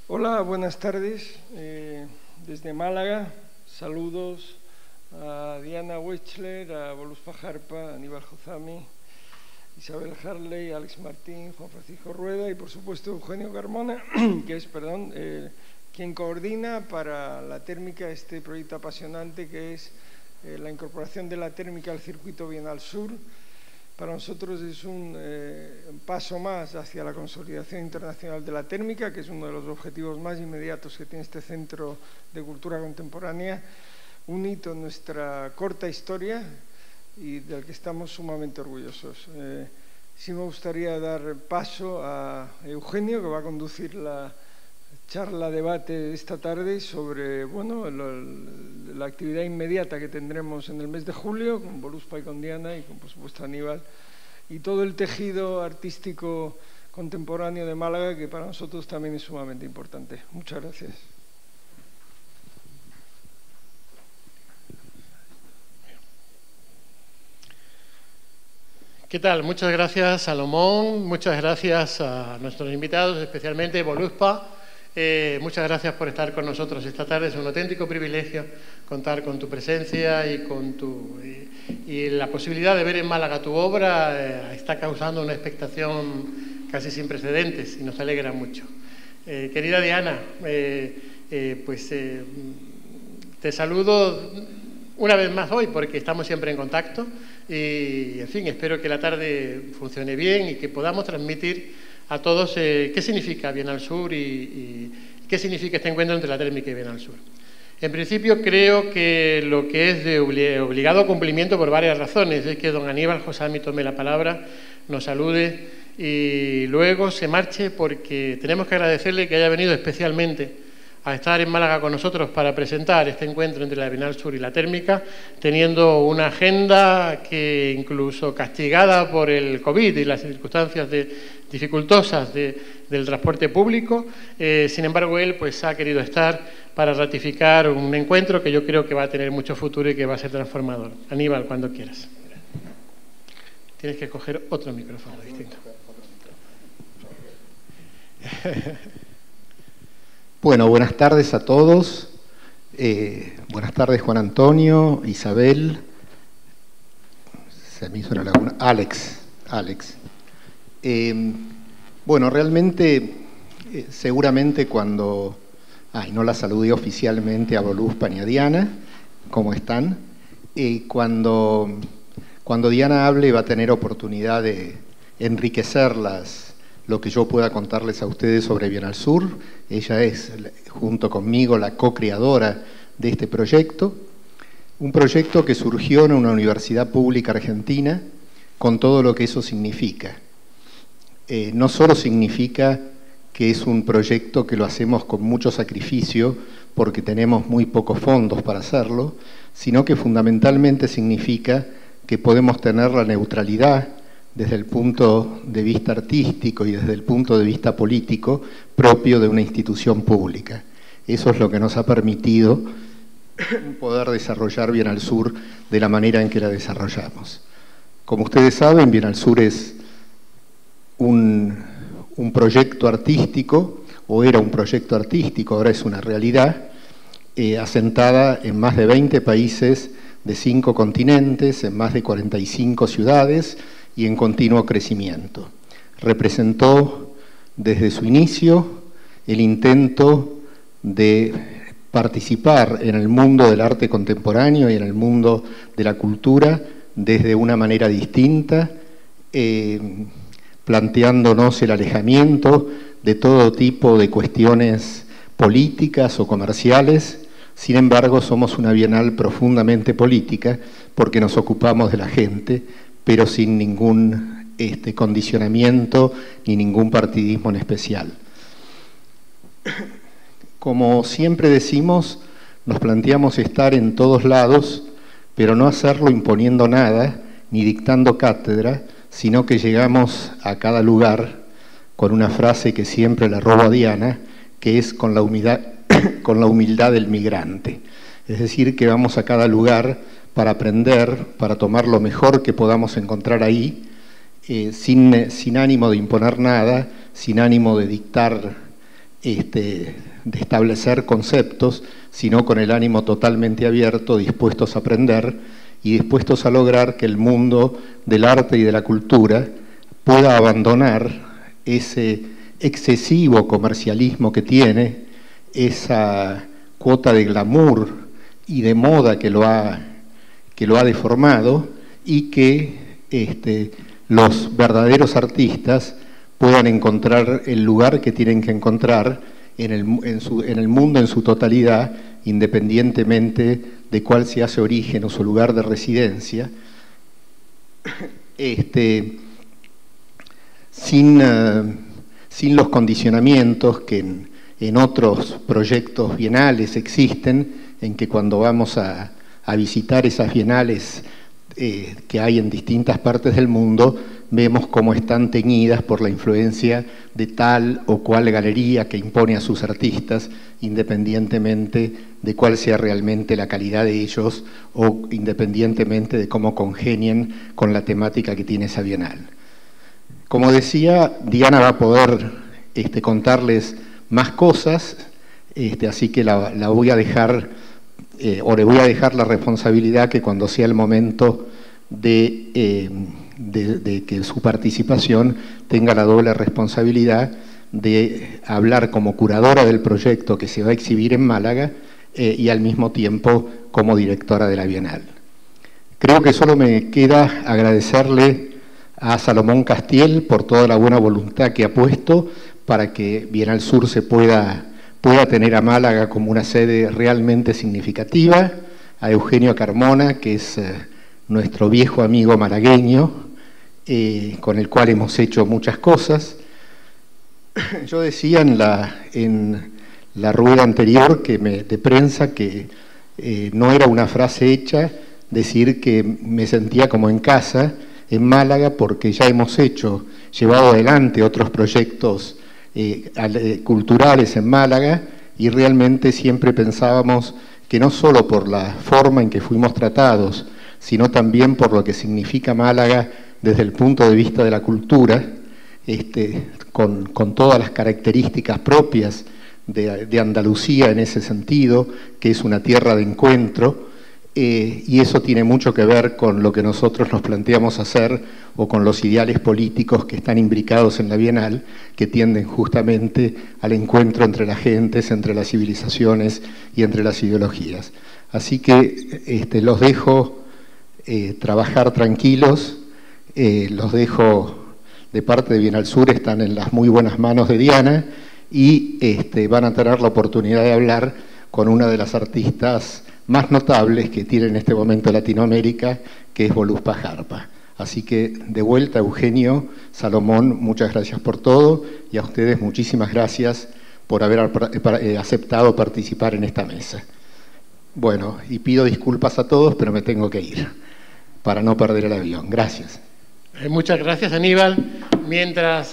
Hola, buenas tardes. Desde Málaga, saludos a Diana Wechsler, a Voluspa Jarpa, a Aníbal Jozami, Isabel Harley, Alex Martín, Juan Francisco Rueda y, por supuesto, Eugenio Carmona, que es, quien coordina para la térmica este proyecto apasionante que es la incorporación de la térmica al circuito Bienal Sur. Para nosotros es un paso más hacia la consolidación internacional de la térmica, que es uno de los objetivos más inmediatos que tiene este Centro de Cultura Contemporánea, un hito en nuestra corta historia y del que estamos sumamente orgullosos. Sí me gustaría dar paso a Eugenio, que va a conducir la charla-debate esta tarde sobre la actividad inmediata que tendremos en el mes de julio con Voluspa y con Diana y con, por supuesto, Aníbal y todo el tejido artístico contemporáneo de Málaga, que para nosotros también es sumamente importante. Muchas gracias. ¿Qué tal? Muchas gracias, Salomón. Muchas gracias a nuestros invitados, especialmente Voluspa. Muchas gracias por estar con nosotros esta tarde. Es un auténtico privilegio contar con tu presencia y la posibilidad de ver en Málaga tu obra. Está causando una expectación casi sin precedentes y nos alegra mucho. Querida Diana, te saludo una vez más hoy porque estamos siempre en contacto y, en fin, espero que la tarde funcione bien y que podamos transmitir a todos qué significa Bienal Sur y qué significa este encuentro entre la térmica y Bienal Sur. En principio, creo que lo que es de obligado cumplimiento por varias razones es que don Aníbal Jozami tome la palabra, nos salude y luego se marche, porque tenemos que agradecerle que haya venido especialmente a estar en Málaga con nosotros para presentar este encuentro entre la Bienal Sur y la térmica, teniendo una agenda que, incluso castigada por el COVID y las circunstancias dificultosas del transporte público, sin embargo él ha querido estar para ratificar un encuentro que yo creo que va a tener mucho futuro y que va a ser transformador. Aníbal, cuando quieras. Tienes que coger otro micrófono distinto. Bueno, buenas tardes a todos. Buenas tardes, Juan Antonio, Isabel. Se me hizo una laguna. Alex. Bueno, realmente, seguramente cuando... no la saludé oficialmente a Voluspa ni a Diana. ¿Cómo están? Cuando Diana hable va a tener oportunidad de enriquecer lo que yo pueda contarles a ustedes sobre Bienal Sur. Ella es, junto conmigo, la co-creadora de este proyecto. Un proyecto que surgió en una universidad pública argentina, con todo lo que eso significa. No solo significa que es un proyecto que lo hacemos con mucho sacrificio, porque tenemos muy pocos fondos para hacerlo, sino que fundamentalmente significa que podemos tener la neutralidad desde el punto de vista artístico y desde el punto de vista político propio de una institución pública. Eso es lo que nos ha permitido poder desarrollar Bienal Sur de la manera en que la desarrollamos. Como ustedes saben, Bienal Sur es un proyecto artístico, o era un proyecto artístico, ahora es una realidad, asentada en más de 20 países de 5 continentes, en más de 45 ciudades, y en continuo crecimiento. Representó desde su inicio el intento de participar en el mundo del arte contemporáneo y en el mundo de la cultura desde una manera distinta, planteándonos el alejamiento de todo tipo de cuestiones políticas o comerciales. Sin embargo, somos una bienal profundamente política porque nos ocupamos de la gente, pero sin ningún condicionamiento ni ningún partidismo en especial. Como siempre decimos, nos planteamos estar en todos lados, pero no hacerlo imponiendo nada, ni dictando cátedra, sino que llegamos a cada lugar con una frase que siempre la robo a Diana, que es con la humildad del migrante. Es decir, que vamos a cada lugar para aprender, para tomar lo mejor que podamos encontrar ahí, sin ánimo de imponer nada, sin ánimo de dictar de establecer conceptos, sino con el ánimo totalmente abierto, dispuestos a aprender y dispuestos a lograr que el mundo del arte y de la cultura pueda abandonar ese excesivo comercialismo que tiene, esa cuota de glamour y de moda que lo ha deformado, y que los verdaderos artistas puedan encontrar el lugar que tienen que encontrar en el mundo en su totalidad, independientemente de cuál sea su origen o su lugar de residencia, sin los condicionamientos que en otros proyectos bienales existen, en que cuando vamos a visitar esas bienales que hay en distintas partes del mundo, vemos cómo están teñidas por la influencia de tal o cual galería que impone a sus artistas, independientemente de cuál sea realmente la calidad de ellos o independientemente de cómo congenien con la temática que tiene esa bienal. Como decía, Diana va a poder contarles más cosas, así que la voy a dejar, o le voy a dejar la responsabilidad que cuando sea el momento de que su participación tenga la doble responsabilidad de hablar como curadora del proyecto que se va a exhibir en Málaga y al mismo tiempo como directora de la Bienal. Creo que solo me queda agradecerle a Salomón Castiel por toda la buena voluntad que ha puesto para que Bienal Sur se pueda tener a Málaga como una sede realmente significativa, a Eugenio Carmona, que es nuestro viejo amigo malagueño, con el cual hemos hecho muchas cosas. Yo decía en la rueda anterior de prensa que no era una frase hecha decir que me sentía como en casa en Málaga, porque ya hemos llevado adelante otros proyectos culturales en Málaga, y realmente siempre pensábamos que no solo por la forma en que fuimos tratados, sino también por lo que significa Málaga desde el punto de vista de la cultura, con todas las características propias de Andalucía en ese sentido, que es una tierra de encuentro, y eso tiene mucho que ver con lo que nosotros nos planteamos hacer o con los ideales políticos que están imbricados en la Bienal, que tienden justamente al encuentro entre las gentes, entre las civilizaciones y entre las ideologías. Así que los dejo trabajar tranquilos, los dejo de parte de Bienal Sur, están en las muy buenas manos de Diana, y van a tener la oportunidad de hablar con una de las artistas más notables que tiene en este momento Latinoamérica, que es Voluspa Jarpa. Así que, de vuelta, Eugenio, Salomón, muchas gracias por todo, y a ustedes muchísimas gracias por haber aceptado participar en esta mesa. Bueno, y pido disculpas a todos, pero me tengo que ir, para no perder el avión. Gracias. Muchas gracias, Aníbal. Mientras...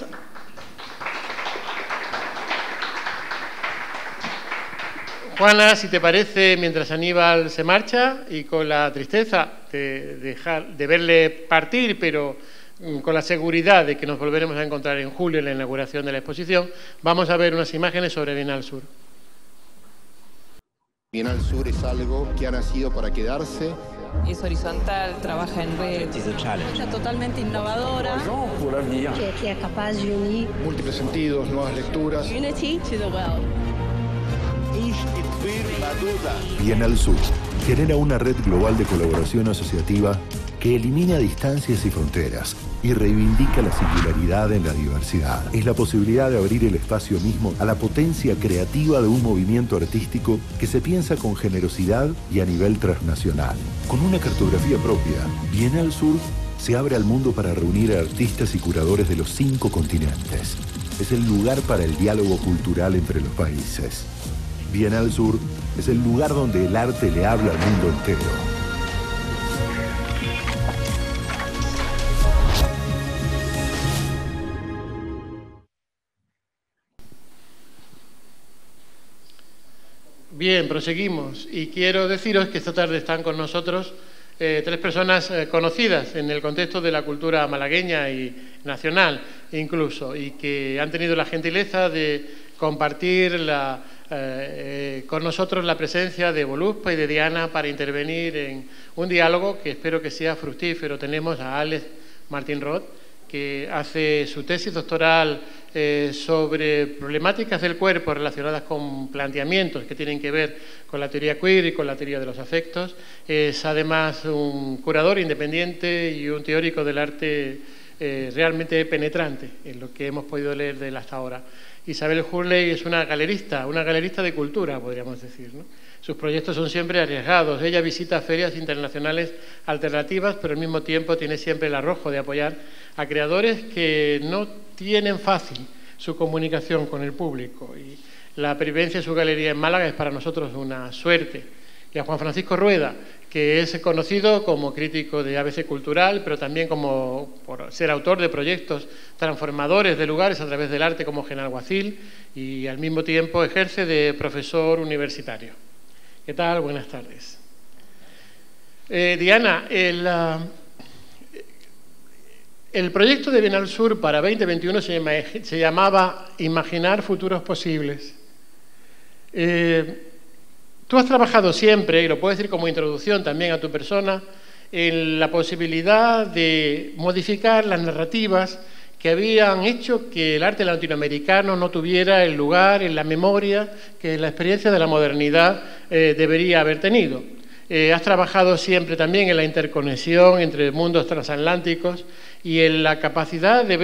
Juana, si te parece, mientras Aníbal se marcha y con la tristeza de verle partir, pero con la seguridad de que nos volveremos a encontrar en julio en la inauguración de la exposición, vamos a ver unas imágenes sobre Bienal Sur. Bienal Sur es algo que ha nacido para quedarse. Es horizontal, trabaja en red. Es totalmente innovadora. Que es capaz de unir múltiples sentidos, nuevas lecturas. Unity to the world. Bienal Sur genera una red global de colaboración asociativa que elimina distancias y fronteras y reivindica la singularidad en la diversidad. Es la posibilidad de abrir el espacio mismo a la potencia creativa de un movimiento artístico que se piensa con generosidad y a nivel transnacional. Con una cartografía propia, Bienal Sur se abre al mundo para reunir a artistas y curadores de los 5 continentes. Es el lugar para el diálogo cultural entre los países. Bienal Sur es el lugar donde el arte le habla al mundo entero. Bien, proseguimos. Y quiero deciros que esta tarde están con nosotros 3 personas conocidas en el contexto de la cultura malagueña y nacional incluso, y que han tenido la gentileza de compartir con nosotros la presencia de Voluspa y de Diana para intervenir en un diálogo que espero que sea fructífero. Tenemos a Alex Martín Roth, que hace su tesis doctoral sobre problemáticas del cuerpo relacionadas con planteamientos que tienen que ver con la teoría queer y con la teoría de los afectos. Es además un curador independiente y un teórico del arte realmente penetrante en lo que hemos podido leer de él hasta ahora. Isabel Hurley es una galerista de cultura, podríamos decir, ¿no? Sus proyectos son siempre arriesgados. Ella visita ferias internacionales alternativas, pero al mismo tiempo tiene siempre el arrojo de apoyar a creadores que no tienen fácil su comunicación con el público. Y la pervivencia de su galería en Málaga es para nosotros una suerte. Y a Juan Francisco Rueda, que es conocido como crítico de ABC Cultural, pero también por ser autor de proyectos transformadores de lugares a través del arte como Genalguacil, y al mismo tiempo ejerce de profesor universitario. ¿Qué tal? Buenas tardes. Diana, el proyecto de Bienal Sur para 2021 se llamaba Imaginar futuros posibles. Tú has trabajado siempre, y lo puedo decir como introducción también a tu persona, en la posibilidad de modificar las narrativas que habían hecho que el arte latinoamericano no tuviera el lugar en la memoria que la experiencia de la modernidad debería haber tenido. Has trabajado siempre también en la interconexión entre mundos transatlánticos y en la capacidad de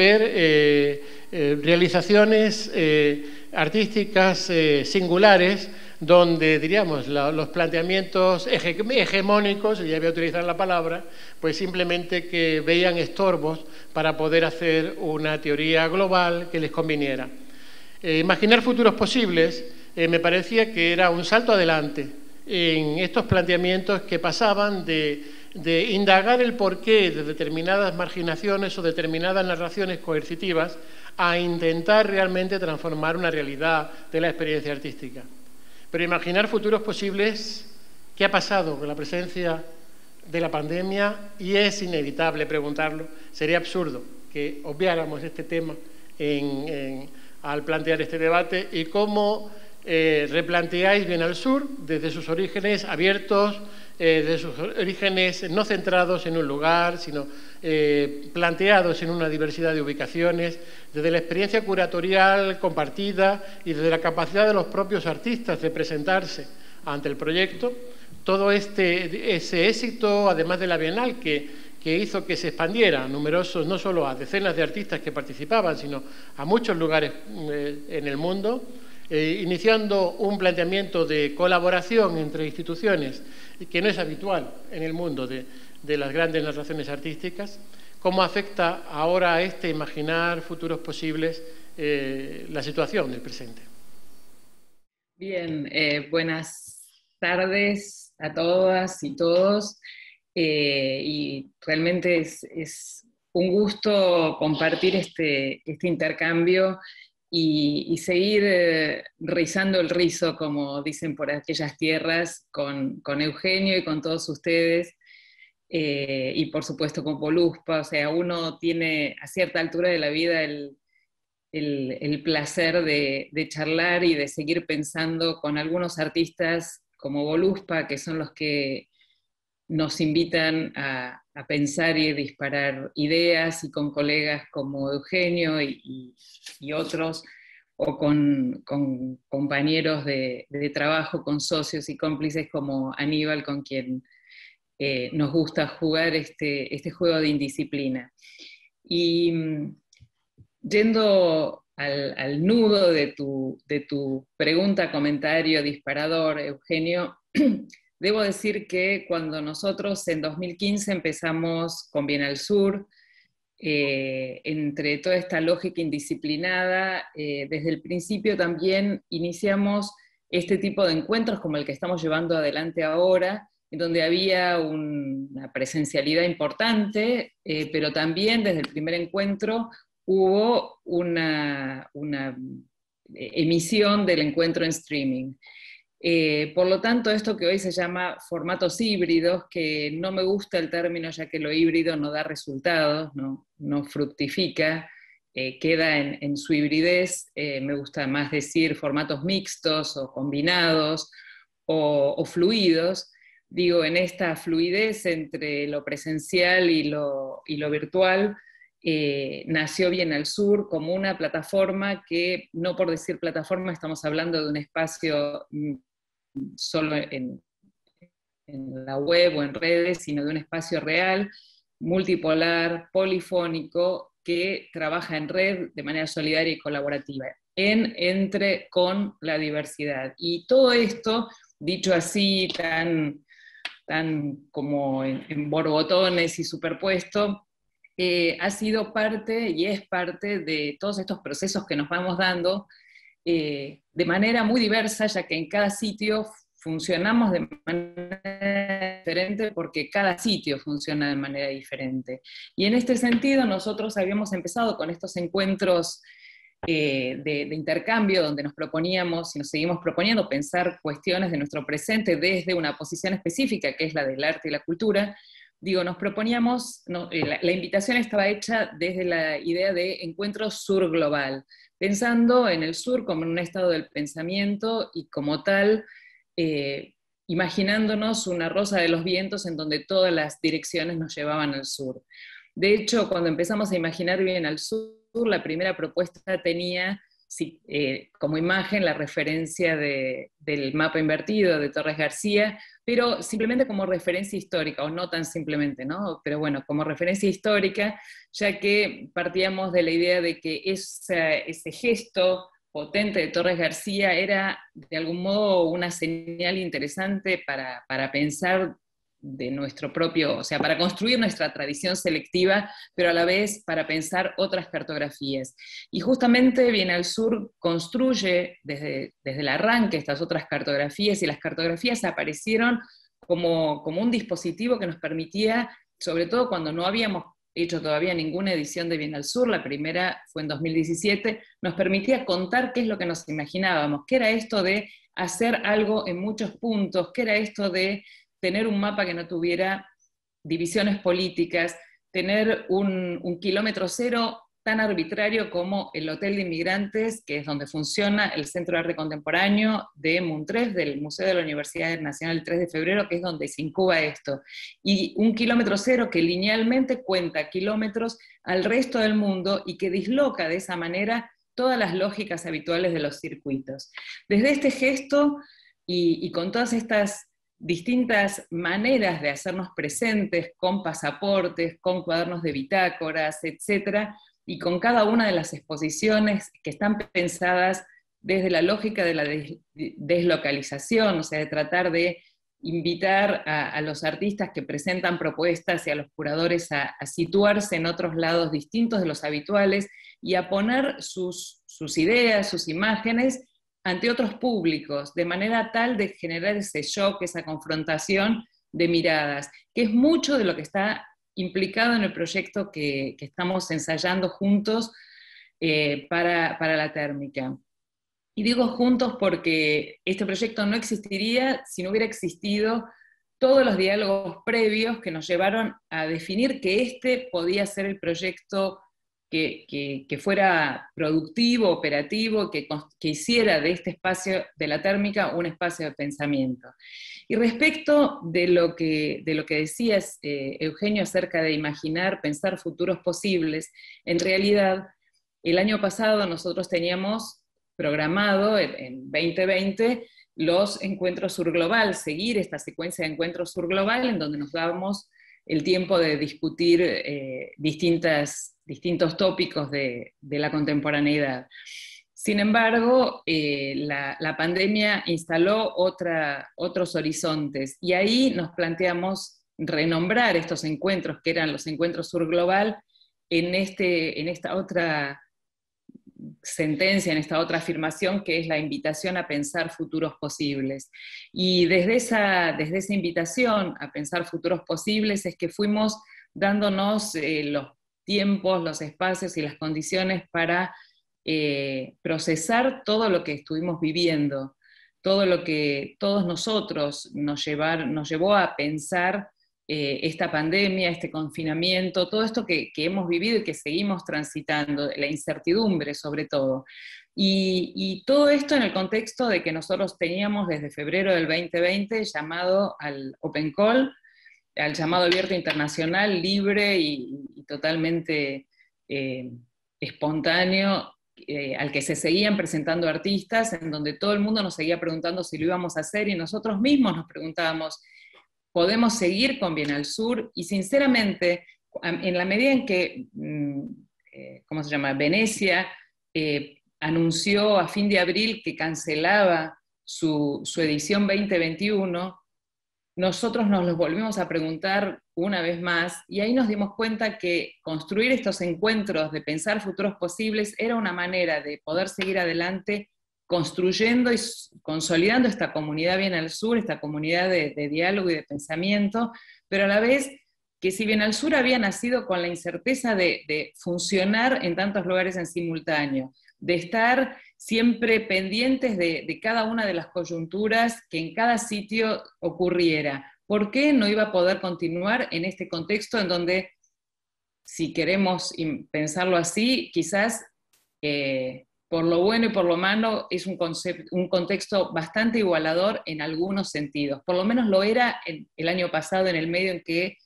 ver realizaciones artísticas singulares donde, diríamos, los planteamientos hegemónicos, y ya voy a utilizar la palabra, pues simplemente que veían estorbos para poder hacer una teoría global que les conviniera. Imaginar futuros posibles me parecía que era un salto adelante en estos planteamientos que pasaban de indagar el porqué de determinadas marginaciones o determinadas narraciones coercitivas a intentar realmente transformar una realidad de la experiencia artística. Pero imaginar futuros posibles, ¿qué ha pasado con la presencia de la pandemia? Y es inevitable preguntarlo. Sería absurdo que obviáramos este tema al plantear este debate. ¿Y cómo replanteáis Bienal Sur desde sus orígenes abiertos, desde sus orígenes no centrados en un lugar, sino planteados en una diversidad de ubicaciones, desde la experiencia curatorial compartida y desde la capacidad de los propios artistas de presentarse ante el proyecto? Todo ese éxito, además de la Bienal, que hizo que se expandiera a numerosos, no solo a decenas de artistas que participaban, sino a muchos lugares en el mundo, iniciando un planteamiento de colaboración entre instituciones que no es habitual en el mundo de las grandes narraciones artísticas. ¿Cómo afecta ahora a imaginar futuros posibles la situación del presente? Bien, buenas tardes a todas y todos. Y realmente es un gusto compartir este intercambio y seguir rizando el rizo, como dicen por aquellas tierras, con Eugenio y con todos ustedes. Y por supuesto con Voluspa. O sea, uno tiene a cierta altura de la vida el placer de charlar y de seguir pensando con algunos artistas como Voluspa, que son los que nos invitan a pensar y disparar ideas, y con colegas como Eugenio y otros, o con compañeros de trabajo, con socios y cómplices como Aníbal, con quien nos gusta jugar este juego de indisciplina. Y yendo al nudo de tu pregunta, comentario, disparador, Eugenio, debo decir que cuando nosotros en 2015 empezamos con Bienal Sur, entre toda esta lógica indisciplinada, desde el principio también iniciamos este tipo de encuentros como el que estamos llevando adelante ahora, en donde había una presencialidad importante, pero también desde el primer encuentro hubo una emisión del encuentro en streaming. Por lo tanto, esto que hoy se llama formatos híbridos, que no me gusta el término ya que lo híbrido no da resultados, no fructifica, queda en su hibridez, me gusta más decir formatos mixtos o combinados o fluidos. Digo, en esta fluidez entre lo presencial y lo virtual, nació Bienal Sur como una plataforma que, no por decir plataforma, estamos hablando de un espacio solo en la web o en redes, sino de un espacio real, multipolar, polifónico, que trabaja en red de manera solidaria y colaborativa, con la diversidad. Y todo esto, dicho así, tan como en borbotones y superpuesto, ha sido parte y es parte de todos estos procesos que nos vamos dando de manera muy diversa, ya que en cada sitio funcionamos de manera diferente porque cada sitio funciona de manera diferente. Y en este sentido nosotros habíamos empezado con estos encuentros de intercambio, donde nos proponíamos y nos seguimos proponiendo pensar cuestiones de nuestro presente desde una posición específica, que es la del arte y la cultura. Digo, nos proponíamos, la invitación estaba hecha desde la idea de encuentro sur global, pensando en el sur como en un estado del pensamiento y como tal, imaginándonos una rosa de los vientos en donde todas las direcciones nos llevaban al sur. De hecho, cuando empezamos a imaginar Bienal Sur, la primera propuesta tenía como imagen la referencia del mapa invertido de Torres García, pero simplemente como referencia histórica, o no tan simplemente, ¿no? Pero bueno, como referencia histórica, ya que partíamos de la idea de que ese gesto potente de Torres García era de algún modo una señal interesante para pensar de nuestro propio, o sea, para construir nuestra tradición selectiva, pero a la vez para pensar otras cartografías. Y justamente Bienal Sur construye desde el arranque estas otras cartografías, y las cartografías aparecieron como un dispositivo que nos permitía, sobre todo cuando no habíamos hecho todavía ninguna edición de Bienal Sur, la primera fue en 2017, nos permitía contar qué es lo que nos imaginábamos, qué era esto de hacer algo en muchos puntos, qué era esto de tener un mapa que no tuviera divisiones políticas, tener un kilómetro cero tan arbitrario como el Hotel de Inmigrantes, que es donde funciona el Centro de Arte Contemporáneo de Montrés, del Museo de la Universidad Nacional 3 de Febrero, que es donde se incuba esto. Y un kilómetro cero que linealmente cuenta kilómetros al resto del mundo y que disloca de esa manera todas las lógicas habituales de los circuitos. Desde este gesto y con todas estas distintas maneras de hacernos presentes, con pasaportes, con cuadernos de bitácoras, etcétera, y con cada una de las exposiciones que están pensadas desde la lógica de la deslocalización, o sea, de tratar de invitar a los artistas que presentan propuestas y a los curadores a situarse en otros lados distintos de los habituales y a poner sus ideas, sus imágenes ante otros públicos, de manera tal de generar ese shock, esa confrontación de miradas, que es mucho de lo que está implicado en el proyecto que estamos ensayando juntos para la térmica. Y digo juntos porque este proyecto no existiría si no hubiera existido todos los diálogos previos que nos llevaron a definir que este podía ser el proyecto que fuera productivo, operativo, que hiciera de este espacio de la térmica un espacio de pensamiento. Y respecto de lo que decías, Eugenio, acerca de imaginar, pensar futuros posibles, en realidad, el año pasado nosotros teníamos programado, en 2020, los encuentros Sur Global, seguir esta secuencia de encuentros Sur Global, en donde nos dábamos el tiempo de discutir distintos tópicos de la contemporaneidad. Sin embargo, la pandemia instaló otros horizontes, y ahí nos planteamos renombrar estos encuentros, que eran los encuentros Sur Global, en esta otra sentencia, en esta otra afirmación, que es la invitación a pensar futuros posibles. Y desde esa invitación a pensar futuros posibles es que fuimos dándonos los tiempos, los espacios y las condiciones para procesar todo lo que estuvimos viviendo, todo lo que todos nosotros nos llevó a pensar esta pandemia, este confinamiento, todo esto que hemos vivido y que seguimos transitando, la incertidumbre sobre todo. Y todo esto en el contexto de que nosotros teníamos desde febrero del 2020 llamado al Open Call, al llamado abierto internacional, libre y totalmente espontáneo, al que se seguían presentando artistas, en donde todo el mundo nos seguía preguntando si lo íbamos a hacer, y nosotros mismos nos preguntábamos, ¿podemos seguir con Bienal Sur? Y sinceramente, en la medida en que, ¿cómo se llama?, Venecia anunció a fin de abril que cancelaba su edición 2021, nosotros nos los volvimos a preguntar una vez más, y ahí nos dimos cuenta que construir estos encuentros de pensar futuros posibles era una manera de poder seguir adelante construyendo y consolidando esta comunidad Bienal Sur, esta comunidad de diálogo y de pensamiento, pero a la vez que si Bienal Sur había nacido con la incerteza de funcionar en tantos lugares en simultáneo, de estar siempre pendientes de cada una de las coyunturas que en cada sitio ocurriera. ¿Por qué no iba a poder continuar en este contexto en donde, si queremos pensarlo así, quizás por lo bueno y por lo malo es un contexto bastante igualador en algunos sentidos? Por lo menos lo era el año pasado, en el medio en que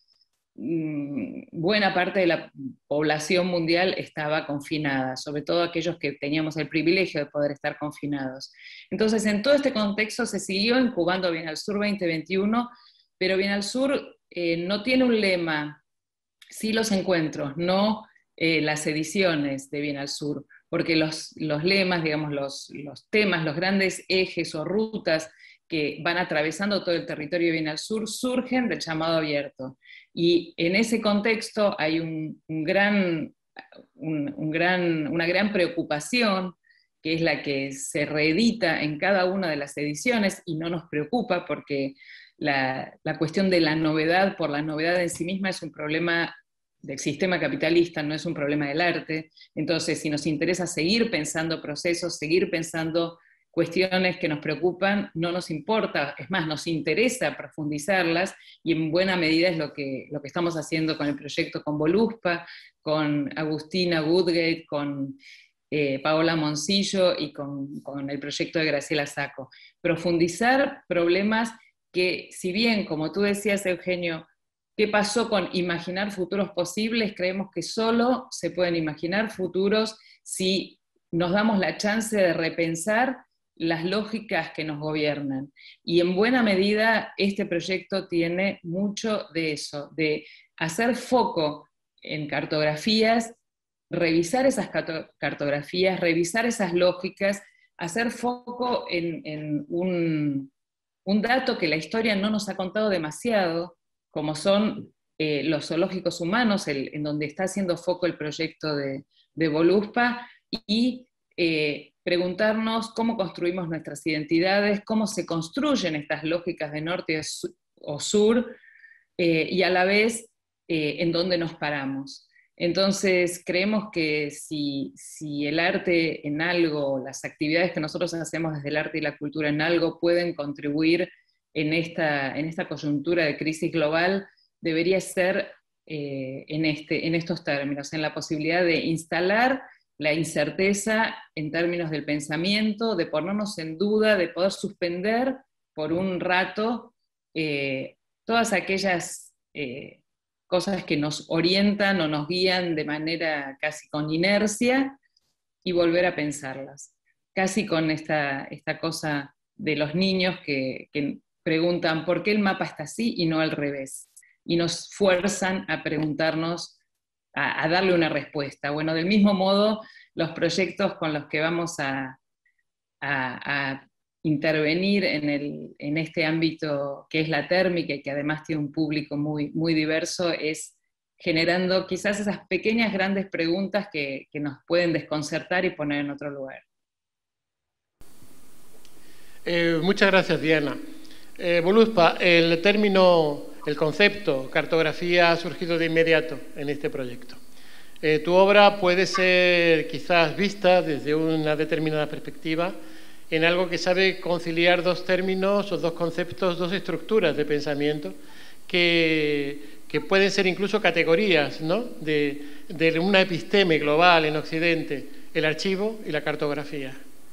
buena parte de la población mundial estaba confinada, sobre todo aquellos que teníamos el privilegio de poder estar confinados. Entonces, en todo este contexto se siguió incubando Bienal Sur 2021, pero Bienal Sur no tiene un lema, sí los encuentros, no las ediciones de Bienal Sur, porque los lemas, digamos, los temas, los grandes ejes o rutas que van atravesando todo el territorio de Bienal Sur surgen del llamado abierto. Y en ese contexto hay una gran preocupación, que es la que se reedita en cada una de las ediciones, y no nos preocupa porque la cuestión de la novedad por la novedad en sí misma es un problema del sistema capitalista, no es un problema del arte. Entonces, si nos interesa seguir pensando procesos, seguir pensando cuestiones que nos preocupan, no nos importa, es más, nos interesa profundizarlas, y en buena medida es lo que estamos haciendo con el proyecto con Voluspa, con Agustina Woodgate, con Paola Moncillo y con el proyecto de Graciela Sacco. Profundizar problemas que, si bien, como tú decías, Eugenio, ¿qué pasó con imaginar futuros posibles? Creemos que solo se pueden imaginar futuros si nos damos la chance de repensar las lógicas que nos gobiernan. Y en buena medida este proyecto tiene mucho de eso, de hacer foco en cartografías, revisar esas cartografías, revisar esas lógicas, hacer foco en un dato que la historia no nos ha contado demasiado, como son los zoológicos humanos, en donde está haciendo foco el proyecto de Voluspa, y preguntarnos cómo construimos nuestras identidades, cómo se construyen estas lógicas de norte o sur, y a la vez en dónde nos paramos. Entonces, creemos que si el arte en algo, las actividades que nosotros hacemos desde el arte y la cultura en algo pueden contribuir en esta coyuntura de crisis global, debería ser en estos términos, en la posibilidad de instalar la incerteza en términos del pensamiento, de ponernos en duda, de poder suspender por un rato todas aquellas cosas que nos orientan o nos guían de manera casi con inercia, y volver a pensarlas. Casi con esta cosa de los niños que preguntan ¿por qué el mapa está así y no al revés? Y nos fuerzan a preguntarnos, a darle una respuesta. Bueno, del mismo modo, los proyectos con los que vamos a intervenir en este ámbito que es la térmica, y que además tiene un público muy, muy diverso, es generando quizás esas pequeñas grandes preguntas que nos pueden desconcertar y poner en otro lugar. Muchas gracias, Diana. Voluspa, el concepto cartografía ha surgido de inmediato en este proyecto. Tu obra puede ser quizás vista desde una determinada perspectiva en algo que sabe conciliar dos términos o dos conceptos, dos estructuras de pensamiento que pueden ser incluso categorías, ¿no?, de una episteme global en Occidente, el archivo y la cartografía.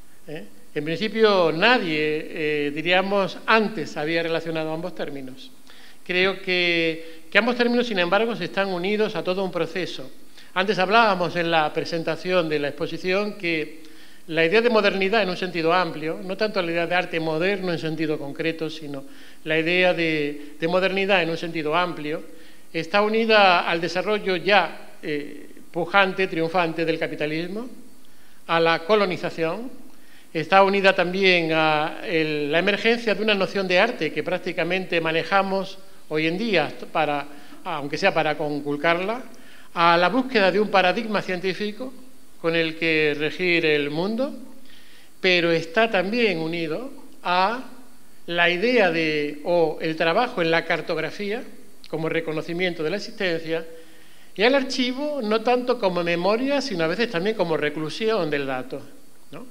En principio nadie, diríamos, antes había relacionado ambos términos. Creo que ambos términos, sin embargo, están unidos a todo un proceso. Antes hablábamos en la presentación de la exposición que la idea de modernidad en un sentido amplio, no tanto la idea de arte moderno en sentido concreto, sino la idea de modernidad en un sentido amplio, está unida al desarrollo ya pujante, triunfante del capitalismo, a la colonización. Está unida también a la emergencia de una noción de arte que prácticamente manejamos hoy en día, aunque sea para conculcarla, a la búsqueda de un paradigma científico con el que regir el mundo, pero está también unido a la idea o el trabajo en la cartografía como reconocimiento de la existencia, y al archivo no tanto como memoria, sino a veces también como reclusión del dato, ¿no?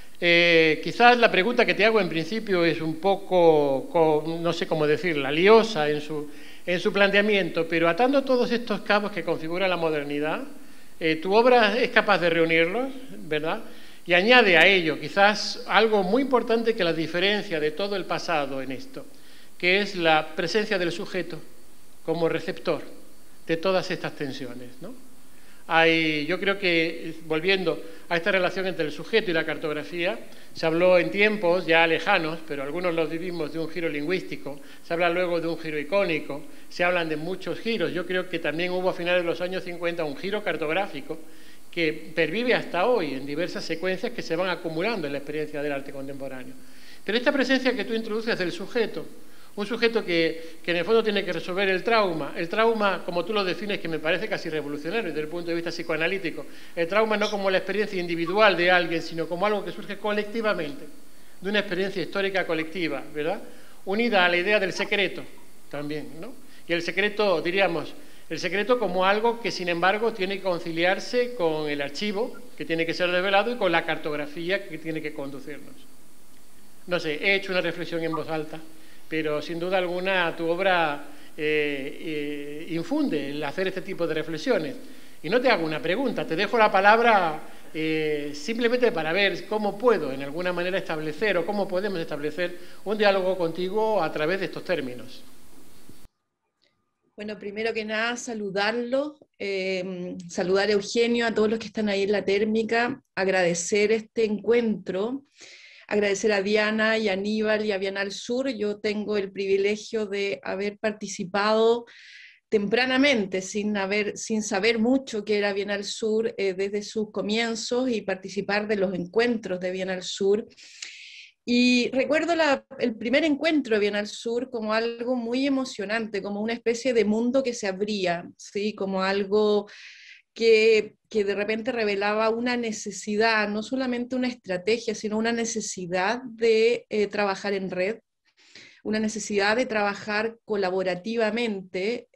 Quizás la pregunta que te hago en principio es un poco, no sé cómo decirla, liosa en su planteamiento, pero atando todos estos cabos que configura la modernidad, tu obra es capaz de reunirlos, ¿verdad? Y añade a ello quizás algo muy importante que la diferencia de todo el pasado en esto, que es la presencia del sujeto como receptor de todas estas tensiones, ¿no? Yo creo que, volviendo a esta relación entre el sujeto y la cartografía, se habló en tiempos ya lejanos, pero algunos los vivimos, de un giro lingüístico, se habla luego de un giro icónico, se hablan de muchos giros. Yo creo que también hubo a finales de los años 50 un giro cartográfico que pervive hasta hoy en diversas secuencias que se van acumulando en la experiencia del arte contemporáneo. Pero esta presencia que tú introduces del sujeto, un sujeto que en el fondo tiene que resolver el trauma, como tú lo defines, que me parece casi revolucionario desde el punto de vista psicoanalítico, el trauma no como la experiencia individual de alguien, sino como algo que surge colectivamente, de una experiencia histórica colectiva, ¿verdad? Unida a la idea del secreto también, ¿no? Y el secreto, diríamos, el secreto como algo que, sin embargo, tiene que conciliarse con el archivo, que tiene que ser revelado, y con la cartografía que tiene que conducirnos. No sé, he hecho una reflexión en voz alta, pero sin duda alguna tu obra infunde el hacer este tipo de reflexiones. Y no te hago una pregunta, te dejo la palabra simplemente para ver cómo puedo en alguna manera establecer o cómo podemos establecer un diálogo contigo a través de estos términos. Bueno, primero que nada, saludarlo, saludar a Eugenio, a todos los que están ahí en la térmica, agradecer este encuentro, agradecer a Diana y a Aníbal y a Bienal Sur. Yo tengo el privilegio de haber participado tempranamente, sin saber mucho qué era Bienal Sur desde sus comienzos, y participar de los encuentros de Bienal Sur. Y recuerdo el primer encuentro de Bienal Sur como algo muy emocionante, como una especie de mundo que se abría, ¿sí? Como algo que de repente revelaba una necesidad, no solamente una estrategia, sino una necesidad de trabajar en red, una necesidad de trabajar colaborativamente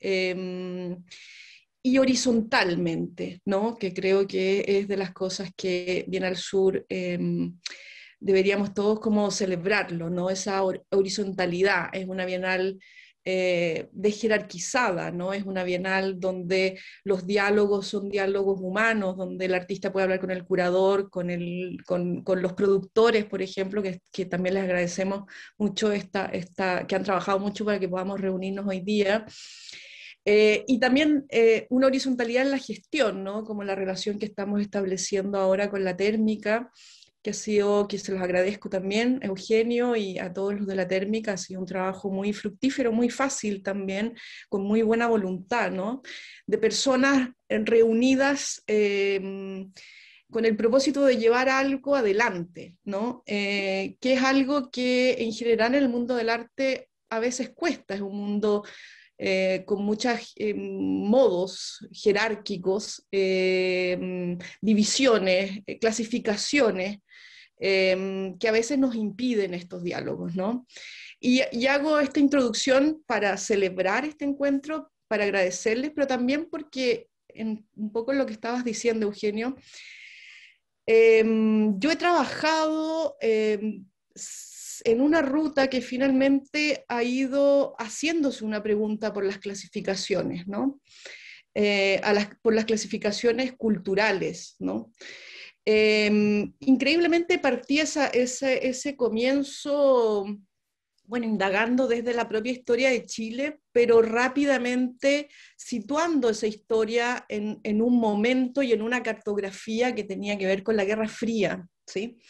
y horizontalmente, ¿no? Que creo que es de las cosas que Bienal Sur deberíamos todos como celebrarlo, ¿no? Esa horizontalidad. Es una bienal desjerarquizada, ¿no? Es una bienal donde los diálogos son diálogos humanos, donde el artista puede hablar con el curador, con los productores, por ejemplo, que también les agradecemos mucho que han trabajado mucho para que podamos reunirnos hoy día. Y también una horizontalidad en la gestión, ¿no? Como la relación que estamos estableciendo ahora con la térmica, que se los agradezco también, Eugenio, y a todos los de la térmica. Ha sido un trabajo muy fructífero, muy fácil también, con muy buena voluntad, ¿no? De personas reunidas con el propósito de llevar algo adelante, ¿no? Que es algo que en general en el mundo del arte a veces cuesta. Es un mundo con muchos modos jerárquicos, divisiones, clasificaciones, que a veces nos impiden estos diálogos, ¿no? Y hago esta introducción para celebrar este encuentro, para agradecerles, pero también porque, un poco lo que estabas diciendo, Eugenio, yo he trabajado en una ruta que finalmente ha ido haciéndose una pregunta por las clasificaciones, ¿no? Por las clasificaciones culturales, ¿no? Increíblemente partí ese comienzo, bueno, indagando desde la propia historia de Chile, pero rápidamente situando esa historia en un momento y en una cartografía que tenía que ver con la Guerra Fría, ¿sí?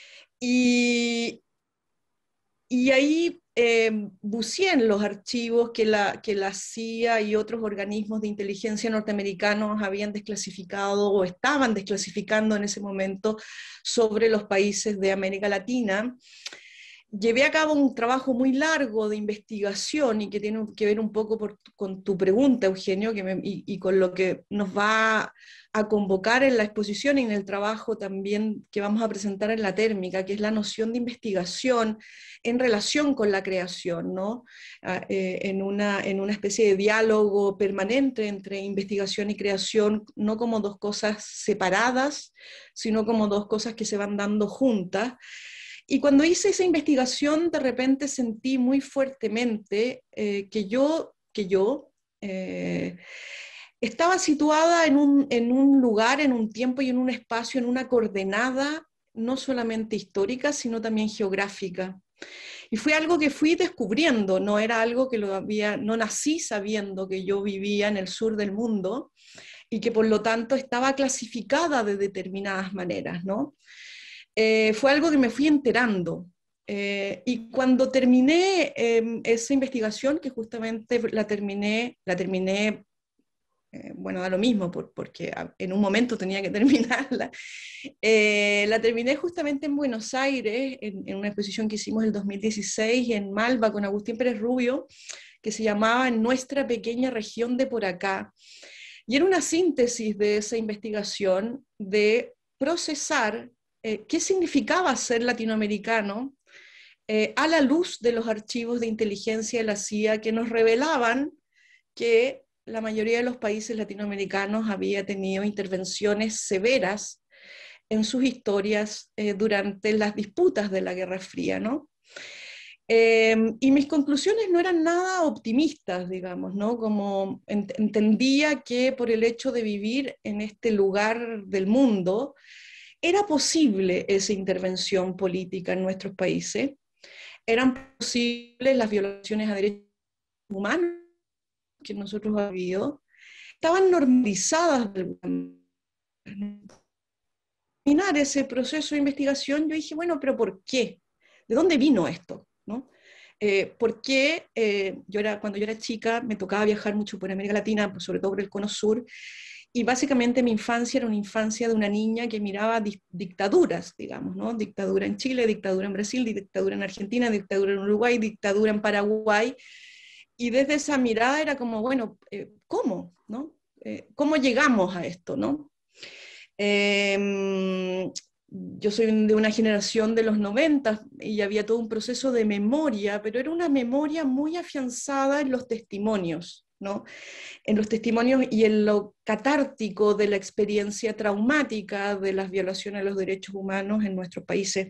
Y ahí buceé en los archivos que la CIA y otros organismos de inteligencia norteamericanos habían desclasificado o estaban desclasificando en ese momento sobre los países de América Latina. Llevé a cabo un trabajo muy largo de investigación y que tiene que ver un poco con tu pregunta, Eugenio, y con lo que nos va a convocar en la exposición y en el trabajo también que vamos a presentar en la térmica, que es la noción de investigación en relación con la creación, ¿no? En una especie de diálogo permanente entre investigación y creación, no como dos cosas separadas, sino como dos cosas que se van dando juntas. Y cuando hice esa investigación, de repente sentí muy fuertemente que yo estaba situada en un lugar, en un tiempo y en un espacio, en una coordenada no solamente histórica, sino también geográfica. Y fue algo que fui descubriendo, no era algo que no nací sabiendo que yo vivía en el sur del mundo y que por lo tanto estaba clasificada de determinadas maneras, ¿no? Fue algo que me fui enterando. Y cuando terminé esa investigación, que justamente la terminé, bueno, da lo mismo, porque en un momento tenía que terminarla, la terminé justamente en Buenos Aires, en una exposición que hicimos el 2016 en Malva con Agustín Pérez Rubio, que se llamaba En nuestra pequeña región de por acá. Y era una síntesis de esa investigación de procesar qué significaba ser latinoamericano a la luz de los archivos de inteligencia de la CIA que nos revelaban que la mayoría de los países latinoamericanos había tenido intervenciones severas en sus historias durante las disputas de la Guerra Fría, ¿no? Y mis conclusiones no eran nada optimistas, digamos, ¿no? Como entendía que por el hecho de vivir en este lugar del mundo, era posible esa intervención política en nuestros países, eran posibles las violaciones a derechos humanos que nosotros habíamos vivido, estaban normalizadas. Terminar ese proceso de investigación, yo dije, bueno, pero ¿por qué? ¿De dónde vino esto? ¿No? ¿Por qué cuando yo era chica me tocaba viajar mucho por América Latina, sobre todo por el Cono Sur, y básicamente mi infancia era una infancia de una niña que miraba dictaduras, digamos, ¿no? Dictadura en Chile, dictadura en Brasil, dictadura en Argentina, dictadura en Uruguay, dictadura en Paraguay, y desde esa mirada era como, bueno, ¿cómo? ¿No? ¿Cómo llegamos a esto? ¿No? Yo soy de una generación de los 90 y había todo un proceso de memoria, pero era una memoria muy afianzada en los testimonios, ¿no? En los testimonios y en lo catártico de la experiencia traumática de las violaciones a los derechos humanos en nuestros países.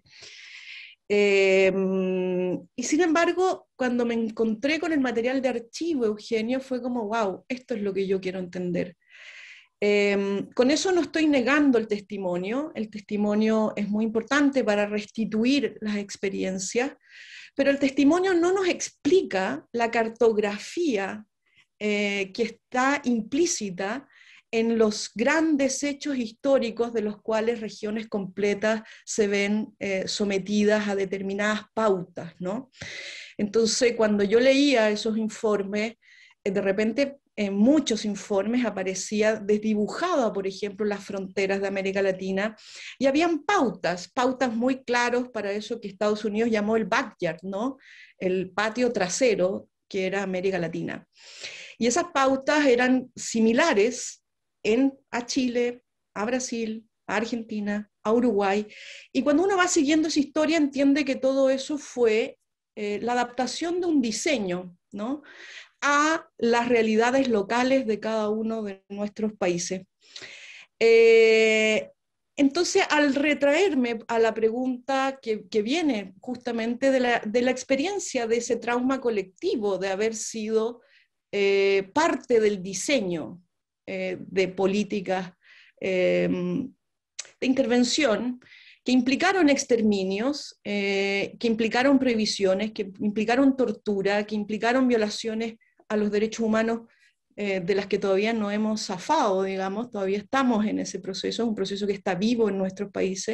Y sin embargo, cuando me encontré con el material de archivo, Eugenio, fue como, wow, esto es lo que yo quiero entender. Con eso no estoy negando el testimonio es muy importante para restituir las experiencias, pero el testimonio no nos explica la cartografía que está implícita en los grandes hechos históricos de los cuales regiones completas se ven sometidas a determinadas pautas, ¿no? Entonces, cuando yo leía esos informes, de repente en muchos informes aparecía desdibujada, por ejemplo, las fronteras de América Latina, y habían pautas muy claras para eso que Estados Unidos llamó el backyard, ¿no? El patio trasero, que era América Latina. Y esas pautas eran similares a Chile, a Brasil, a Argentina, a Uruguay, y cuando uno va siguiendo esa historia entiende que todo eso fue la adaptación de un diseño, ¿no? A las realidades locales de cada uno de nuestros países. En Entonces, al retraerme a la pregunta que viene justamente de la experiencia de ese trauma colectivo, de haber sido parte del diseño de políticas de intervención que implicaron exterminios, que implicaron prohibiciones, que implicaron tortura, que implicaron violaciones a los derechos humanos, de las que todavía no hemos zafado, digamos, todavía estamos en ese proceso, es un proceso que está vivo en nuestros países.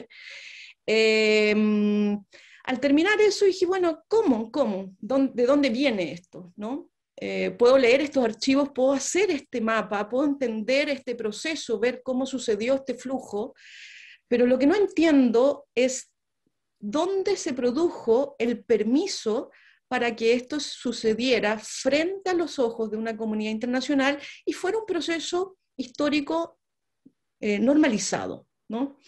Al terminar eso dije, bueno, ¿cómo? ¿De dónde viene esto? ¿No? Puedo leer estos archivos, puedo hacer este mapa, puedo entender este proceso, ver cómo sucedió este flujo, pero lo que no entiendo es dónde se produjo el permiso para que esto sucediera frente a los ojos de una comunidad internacional y fuera un proceso histórico normalizado, ¿no?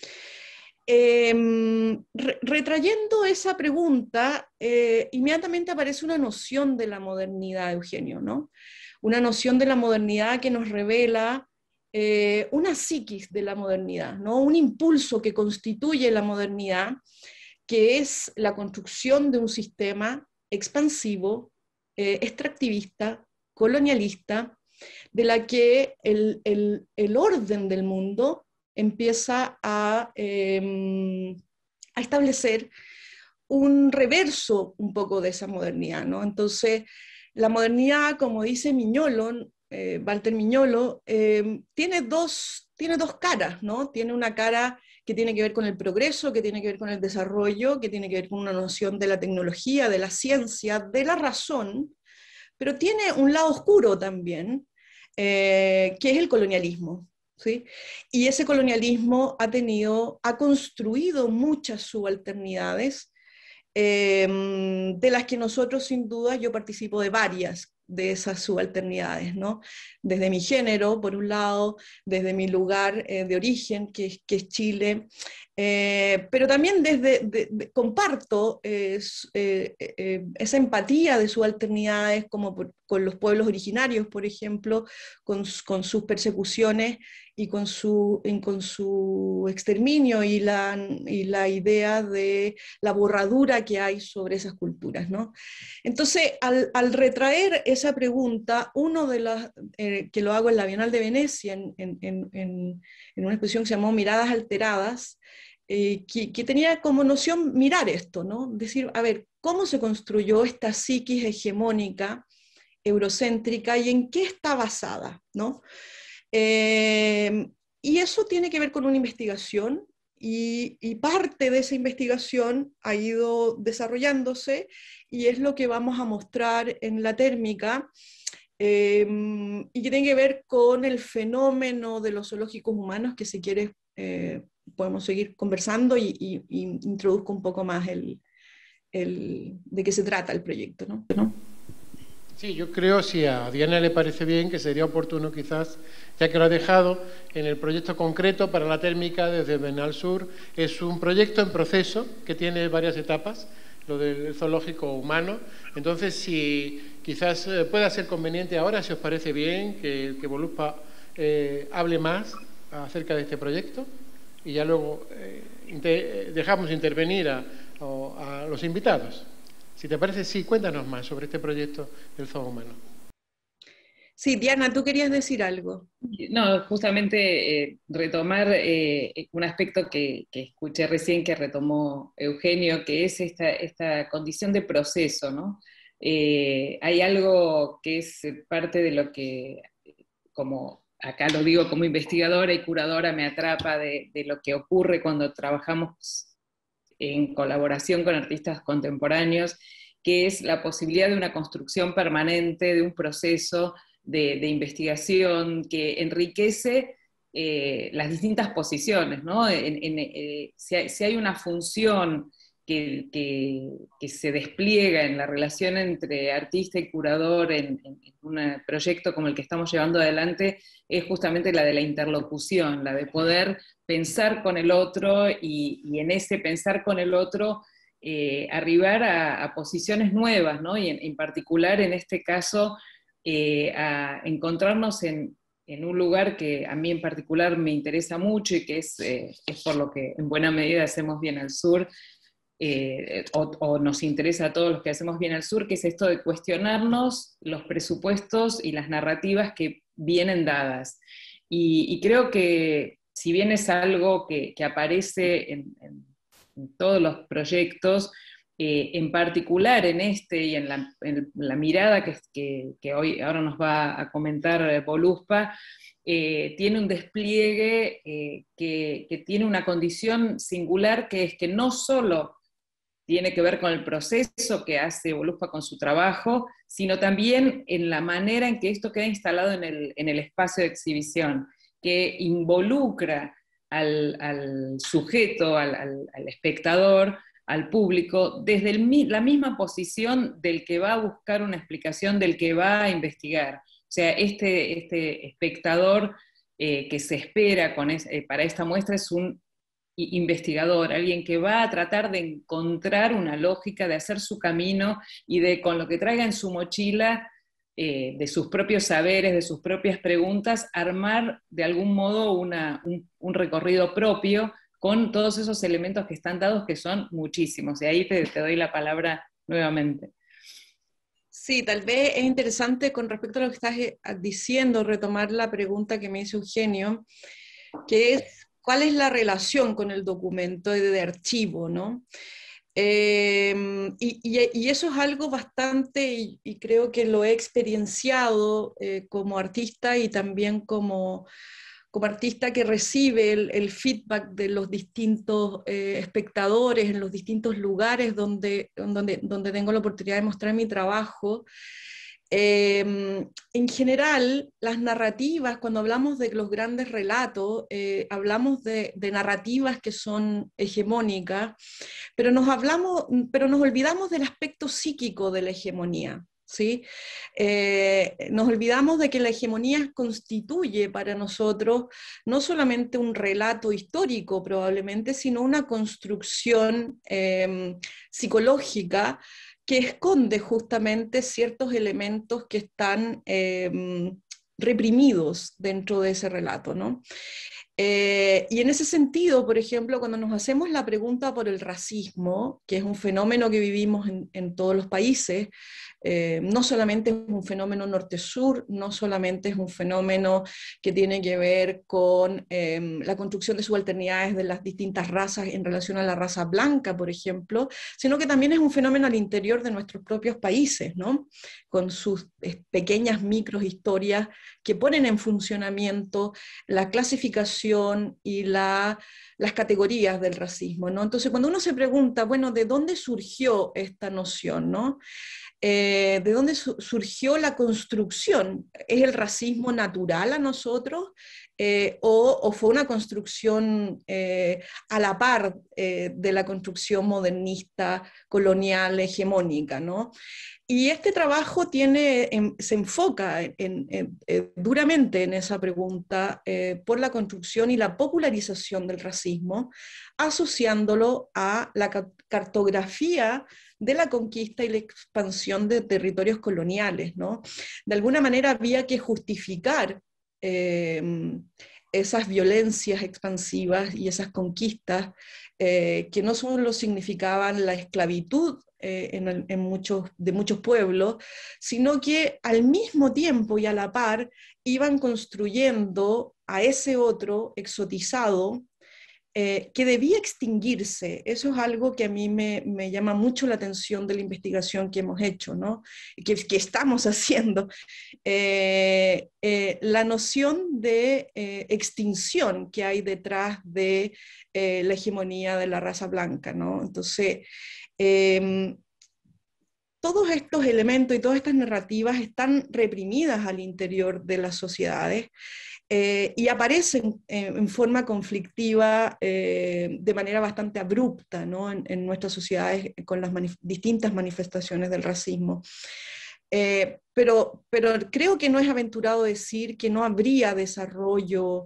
Retrayendo esa pregunta, inmediatamente aparece una noción de la modernidad, Eugenio, ¿no? Una noción de la modernidad que nos revela una psiquis de la modernidad, ¿no? Un impulso que constituye la modernidad, que es la construcción de un sistema expansivo, extractivista, colonialista, de la que el orden del mundo empieza a establecer un reverso un poco de esa modernidad, ¿no? Entonces, la modernidad, como dice Mignolo, Walter Mignolo, tiene dos caras, ¿no? Tiene una cara que tiene que ver con el progreso, que tiene que ver con el desarrollo, que tiene que ver con una noción de la tecnología, de la ciencia, de la razón, pero tiene un lado oscuro también, que es el colonialismo, ¿sí? Y ese colonialismo ha construido muchas subalternidades, de las que nosotros, sin duda, yo participo de varias de esas subalternidades, ¿no? Desde mi género, por un lado, desde mi lugar de origen, que es Chile, pero también comparto esa empatía de subalternidades como con los pueblos originarios, por ejemplo, con sus persecuciones y con su exterminio y la idea de la borradura que hay sobre esas culturas, ¿no? Entonces, al retraer esa pregunta, uno de las, que lo hago en la Bienal de Venecia, en una exposición que se llamó Miradas Alteradas, que tenía como noción mirar esto, ¿no? Decir, a ver, ¿cómo se construyó esta psiquis hegemónica, eurocéntrica, y en qué está basada, ¿no? Y eso tiene que ver con una investigación, y parte de esa investigación ha ido desarrollándose, y es lo que vamos a mostrar en la térmica, y que tiene que ver con el fenómeno de los zoológicos humanos, que si quieres podemos seguir conversando y introduzco un poco más de qué se trata el proyecto, ¿no? Sí, yo creo, si a Diana le parece bien, que sería oportuno quizás, ya que lo ha dejado en el proyecto concreto para la térmica desde Benal Sur. Es un proyecto en proceso que tiene varias etapas, lo del zoológico humano. Entonces, si quizás pueda ser conveniente ahora, si os parece bien, que Voluspa hable más acerca de este proyecto, y ya luego dejamos intervenir a los invitados. Si te parece, sí, cuéntanos más sobre este proyecto del zoo humano. Sí, Diana, tú querías decir algo. No, justamente retomar un aspecto que escuché recién, que retomó Eugenio, que es esta condición de proceso, ¿no? Hay algo que es parte de lo que, como acá lo digo como investigadora y curadora, me atrapa de lo que ocurre cuando trabajamos en colaboración con artistas contemporáneos, que es la posibilidad de una construcción permanente, de un proceso de investigación que enriquece las distintas posiciones, ¿no? Si hay una función que se despliega en la relación entre artista y curador en un proyecto como el que estamos llevando adelante, es justamente la de la interlocución, la de poder pensar con el otro y en ese pensar con el otro arribar a posiciones nuevas, ¿no? Y en particular en este caso a encontrarnos en en un lugar que a mí en particular me interesa mucho y que es por lo que en buena medida hacemos Bien al Sur, o nos interesa a todos los que hacemos Bien al Sur, que es esto de cuestionarnos los presupuestos y las narrativas que vienen dadas. Y creo que si bien es algo que aparece en todos los proyectos, en particular en este y en la mirada que ahora nos va a comentar Voluspa, tiene un despliegue que tiene una condición singular, que es que no solo tiene que ver con el proceso que hace Voluspa con su trabajo, sino también en la manera en que esto queda instalado en el espacio de exhibición, que involucra al sujeto, al espectador, al público, desde la misma posición del que va a buscar una explicación, del que va a investigar. O sea, este espectador que se espera para esta muestra es un investigador, alguien que va a tratar de encontrar una lógica, de hacer su camino y de, con lo que traiga en su mochila, de sus propios saberes, de sus propias preguntas, armar de algún modo un recorrido propio con todos esos elementos que están dados, que son muchísimos. Y ahí te doy la palabra nuevamente. Sí, tal vez es interesante con respecto a lo que estás diciendo, retomar la pregunta que me hizo Eugenio, que es, ¿cuál es la relación con el documento de archivo, ¿no? Y eso es algo bastante, y creo que lo he experienciado como artista y también como artista que recibe el feedback de los distintos espectadores en los distintos lugares donde tengo la oportunidad de mostrar mi trabajo. En general, las narrativas, cuando hablamos de los grandes relatos, hablamos de narrativas que son hegemónicas, pero nos olvidamos del aspecto psíquico de la hegemonía. ¿Sí? Nos olvidamos de que la hegemonía constituye para nosotros no solamente un relato histórico probablemente, sino una construcción psicológica que esconde justamente ciertos elementos que están reprimidos dentro de ese relato, ¿no? Y en ese sentido, por ejemplo, cuando nos hacemos la pregunta por el racismo, que es un fenómeno que vivimos en todos los países, no solamente es un fenómeno norte-sur, no solamente es un fenómeno que tiene que ver con la construcción de subalternidades de las distintas razas en relación a la raza blanca, por ejemplo, sino que también es un fenómeno al interior de nuestros propios países, ¿no? Con sus pequeñas microhistorias que ponen en funcionamiento la clasificación y las categorías del racismo, ¿no? Entonces, cuando uno se pregunta, bueno, ¿de dónde surgió esta noción, ¿no? ¿De dónde surgió la construcción? ¿Es el racismo natural a nosotros? ¿O fue una construcción a la par de la construcción modernista, colonial, hegemónica, ¿no? Y este trabajo se enfoca duramente en esa pregunta por la construcción y la popularización del racismo, asociándolo a la cartografía de la conquista y la expansión de territorios coloniales, ¿no? De alguna manera había que justificar esas violencias expansivas y esas conquistas que no solo significaban la esclavitud de muchos pueblos, sino que al mismo tiempo y a la par iban construyendo a ese otro exotizado que debía extinguirse. Eso es algo que a mí me llama mucho la atención de la investigación que hemos hecho, ¿no? que estamos haciendo. La noción de extinción que hay detrás de la hegemonía de la raza blanca, ¿no? Entonces, todos estos elementos y todas estas narrativas están reprimidas al interior de las sociedades y aparecen en forma conflictiva de manera bastante abrupta, ¿no? en nuestras sociedades con las distintas manifestaciones del racismo. Pero creo que no es aventurado decir que no habría desarrollo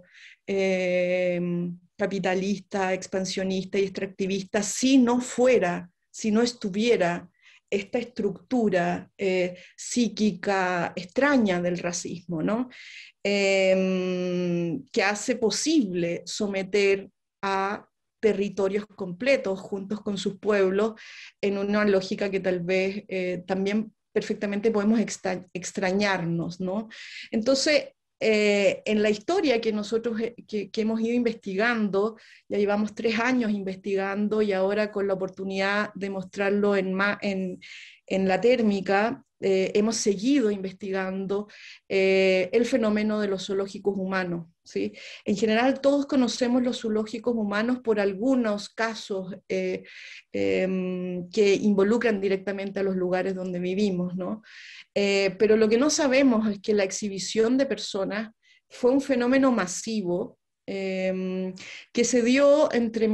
capitalista, expansionista y extractivista si no estuviera esta estructura psíquica extraña del racismo, ¿no? Que hace posible someter a territorios completos juntos con sus pueblos en una lógica que tal vez también perfectamente podemos extrañarnos, ¿no? Entonces, en la historia que nosotros que hemos ido investigando, ya llevamos 3 años investigando y ahora con la oportunidad de mostrarlo en la térmica, hemos seguido investigando el fenómeno de los zoológicos humanos, ¿sí? En general todos conocemos los zoológicos humanos por algunos casos que involucran directamente a los lugares donde vivimos, ¿no? Pero lo que no sabemos es que la exhibición de personas fue un fenómeno masivo que se dio entre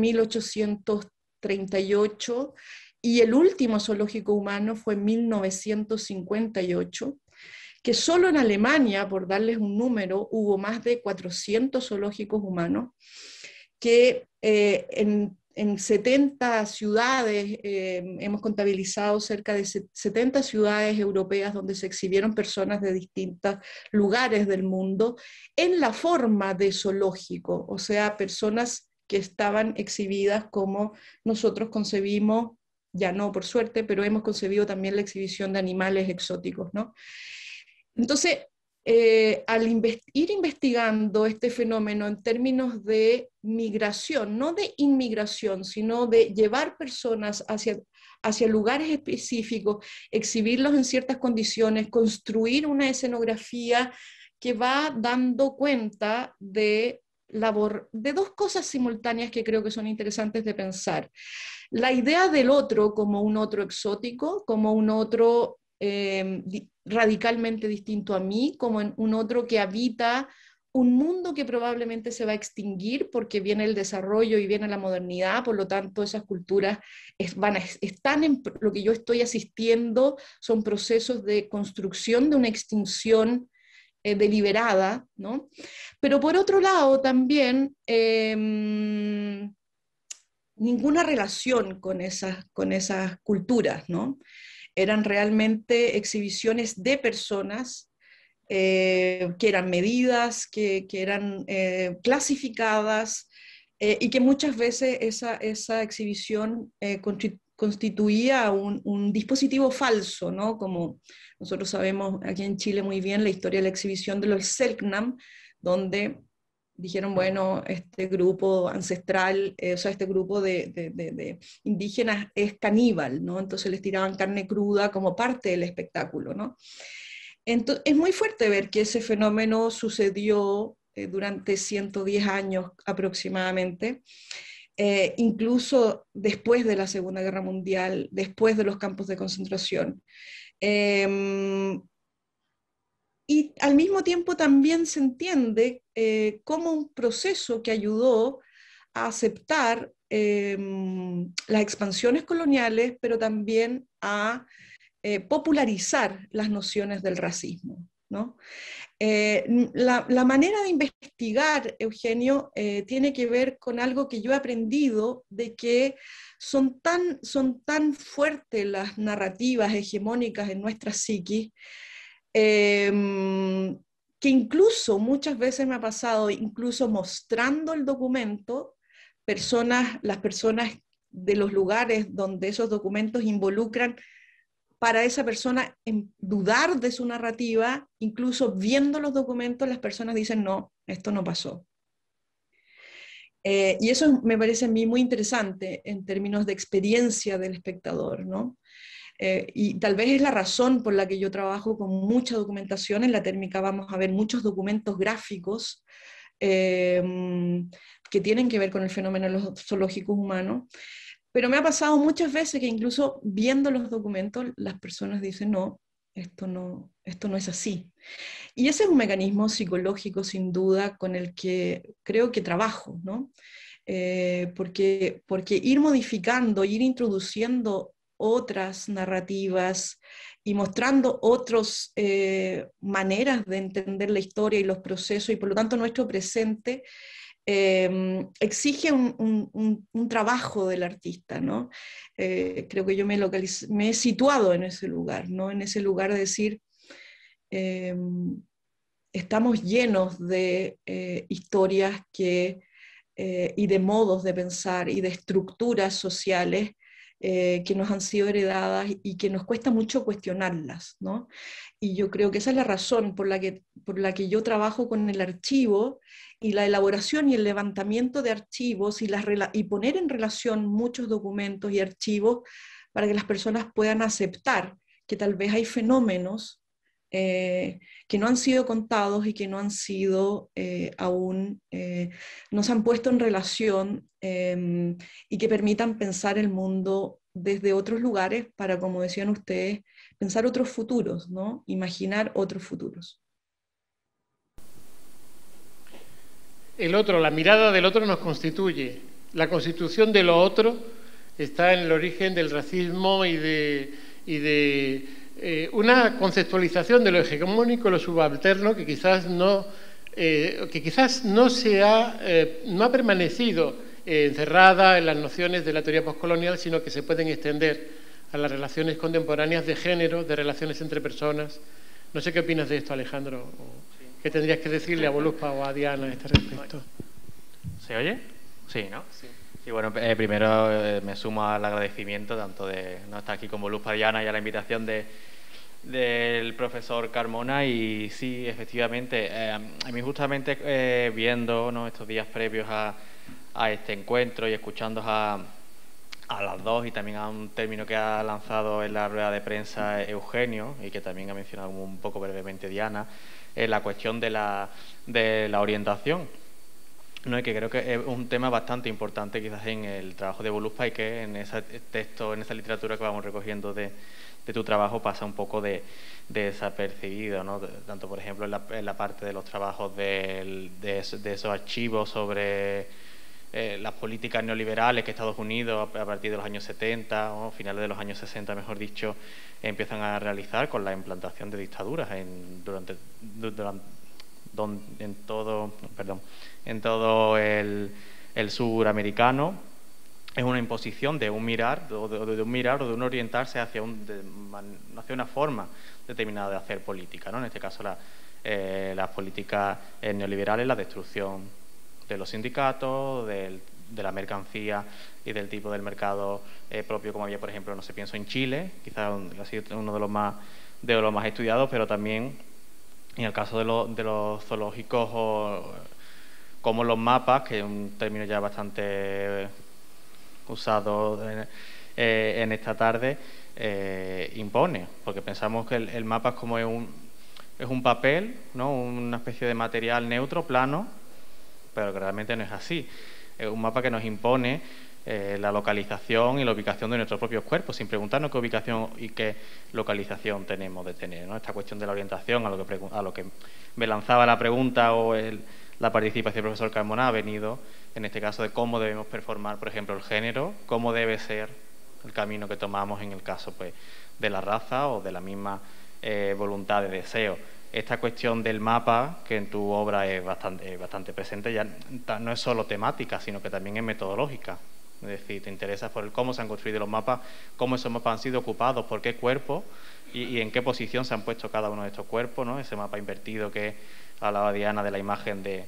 1838 y el último zoológico humano fue en 1958, que solo en Alemania, por darles un número, hubo más de 400 zoológicos humanos, que en 70 ciudades, hemos contabilizado cerca de 70 ciudades europeas donde se exhibieron personas de distintos lugares del mundo en la forma de zoológico, o sea, personas que estaban exhibidas como nosotros concebimos, ya no por suerte, pero hemos concebido también la exhibición de animales exóticos, ¿no? Entonces, al ir investigando este fenómeno en términos de migración, no de inmigración, sino de llevar personas hacia lugares específicos, exhibirlos en ciertas condiciones, construir una escenografía que va dando cuenta de dos cosas simultáneas que creo que son interesantes de pensar. La idea del otro como un otro exótico, como un otro radicalmente distinto a mí, como un otro que habita un mundo que probablemente se va a extinguir porque viene el desarrollo y viene la modernidad, por lo tanto esas culturas están en lo que yo estoy asistiendo, son procesos de construcción de una extinción deliberada, ¿no? Pero por otro lado también ninguna relación con esas culturas, ¿no? Eran realmente exhibiciones de personas que eran medidas, que eran clasificadas y que muchas veces esa exhibición constituía un dispositivo falso, ¿no? Como nosotros sabemos aquí en Chile muy bien la historia de la exhibición de los Selknam, donde dijeron, bueno, este grupo ancestral, o sea, este grupo de indígenas es caníbal, ¿no? Entonces les tiraban carne cruda como parte del espectáculo, ¿no? Entonces, es muy fuerte ver que ese fenómeno sucedió durante 110 años aproximadamente, incluso después de la Segunda Guerra Mundial, después de los campos de concentración. Y al mismo tiempo también se entiende como un proceso que ayudó a aceptar las expansiones coloniales, pero también a popularizar las nociones del racismo, ¿no? La manera de investigar, Eugenio, tiene que ver con algo que yo he aprendido, de que son tan fuertes las narrativas hegemónicas en nuestra psiquis, que incluso muchas veces me ha pasado, incluso mostrando el documento, las personas de los lugares donde esos documentos involucran para esa persona en dudar de su narrativa, incluso viendo los documentos, las personas dicen, no, esto no pasó. Y eso me parece a mí muy interesante en términos de experiencia del espectador, ¿no? Y tal vez es la razón por la que yo trabajo con mucha documentación. En la térmica vamos a ver muchos documentos gráficos que tienen que ver con el fenómeno de los zoológicos humanos. Pero me ha pasado muchas veces que incluso viendo los documentos las personas dicen, no, esto no es así. Y ese es un mecanismo psicológico sin duda con el que creo que trabajo, ¿no? Porque ir modificando, ir introduciendo otras narrativas y mostrando otras maneras de entender la historia y los procesos y por lo tanto nuestro presente, exige un trabajo del artista, ¿no? Creo que yo me he situado en ese lugar, ¿no? En ese lugar de decir, estamos llenos de historias y de modos de pensar y de estructuras sociales que nos han sido heredadas y que nos cuesta mucho cuestionarlas, ¿no? Y yo creo que esa es la razón por la que yo trabajo con el archivo y la elaboración y el levantamiento de archivos y poner en relación muchos documentos y archivos para que las personas puedan aceptar que tal vez hay fenómenos que no han sido contados y que no han sido aún, no se han puesto en relación y que permitan pensar el mundo desde otros lugares para, como decían ustedes, pensar otros futuros, ¿no? Imaginar otros futuros. El otro, la mirada del otro nos constituye. La constitución de lo otro está en el origen del racismo y de una conceptualización de lo hegemónico, lo subalterno, que quizás no ha permanecido encerrada en las nociones de la teoría postcolonial, sino que se pueden extender a las relaciones contemporáneas de género, de relaciones entre personas. No sé qué opinas de esto, Alejandro. ¿Qué tendrías que decirle a Voluspa o a Diana a este respecto? ¿Se oye? Sí, ¿no? Sí. Y bueno, primero me sumo al agradecimiento tanto de no estar aquí con Voluspa, Diana, y a la invitación del profesor Carmona. Y sí, efectivamente, a mí justamente viendo, ¿no?, estos días previos a este encuentro y escuchando a las dos, y también a un término que ha lanzado en la rueda de prensa Eugenio y que también ha mencionado un poco brevemente Diana, la cuestión de la orientación, ¿no? Y que creo que es un tema bastante importante quizás en el trabajo de Voluspa, y que en ese texto, en esa literatura que vamos recogiendo de tu trabajo pasa un poco desapercibido, ¿no? Tanto, por ejemplo, en la parte de los trabajos de esos archivos sobre las políticas neoliberales que Estados Unidos a partir de los años 70 o finales de los años 60, mejor dicho, empiezan a realizar con la implantación de dictaduras en todo el suramericano. Es una imposición de un mirar o de un orientarse hacia una forma determinada de hacer política, ¿no? En este caso las políticas neoliberales, la destrucción de los sindicatos, de la mercancía y del tipo del mercado propio, como había, por ejemplo, no sé, pienso en Chile, quizás ha sido uno de los más estudiados, pero también en el caso de los zoológicos, como los mapas, que es un término ya bastante usado en esta tarde, impone, porque pensamos que el mapa es un papel, ¿no?, una especie de material neutro, plano, pero que realmente no es así. Es un mapa que nos impone la localización y la ubicación de nuestros propios cuerpos, sin preguntarnos qué ubicación y qué localización tenemos de tener, ¿no? Esta cuestión de la orientación, a lo que me lanzaba la pregunta o la participación del profesor Carmona, ha venido en este caso de cómo debemos performar, por ejemplo, el género, cómo debe ser el camino que tomamos en el caso, pues, de la raza o de la misma voluntad de deseo. Esta cuestión del mapa, que en tu obra es bastante presente, ya no es solo temática, sino que también es metodológica. Es decir, te interesa por cómo se han construido los mapas, cómo esos mapas han sido ocupados, por qué cuerpos y en qué posición se han puesto cada uno de estos cuerpos, ¿no? Ese mapa invertido que hablaba Diana de la imagen de